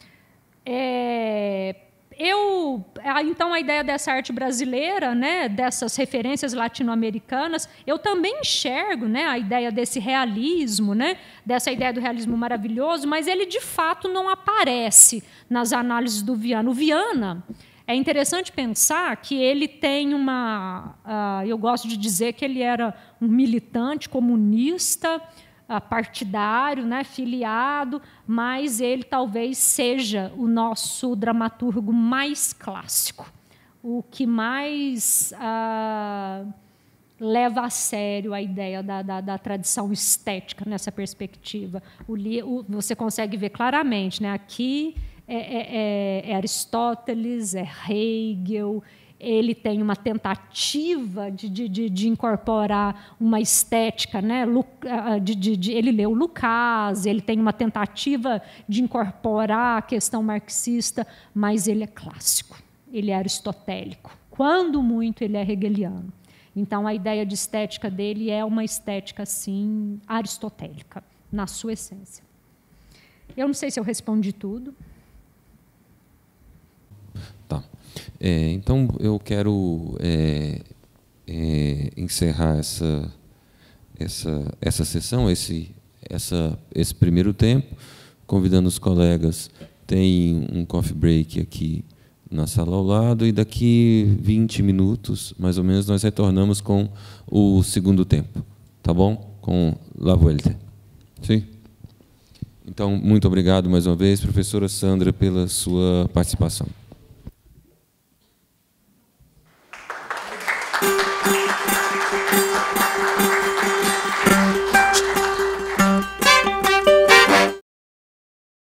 É, eu, então, a ideia dessa arte brasileira, né, dessas referências latino-americanas, eu também enxergo, né, a ideia desse realismo, né, dessa ideia do realismo maravilhoso, mas ele, de fato, não aparece nas análises do Viana. O Viana, é interessante pensar que ele tem uma... Uh, eu gosto de dizer que ele era um militante comunista, partidário, né, filiado, mas ele talvez seja o nosso dramaturgo mais clássico, o que mais ah, leva a sério a ideia da, da, da tradição estética nessa perspectiva. O, o, você consegue ver claramente, né, aqui é, é, é Aristóteles, é Hegel. Ele tem uma tentativa de, de, de incorporar uma estética, né? de, de, de, ele leu Lucas, ele tem uma tentativa de incorporar a questão marxista, mas ele é clássico, ele é aristotélico. Quando muito, ele é hegeliano. Então, a ideia de estética dele é uma estética, assim, aristotélica, na sua essência. Eu não sei se eu respondi tudo. Tá. É, então, eu quero é, é, encerrar essa, essa, essa sessão, esse, essa, esse primeiro tempo, convidando os colegas. Tem um coffee break aqui na sala ao lado, e daqui vinte minutos, mais ou menos, nós retornamos com o segundo tempo. Tá bom? Com La Vuelta. Sim? Então, muito obrigado mais uma vez, professora Sandra, pela sua participação.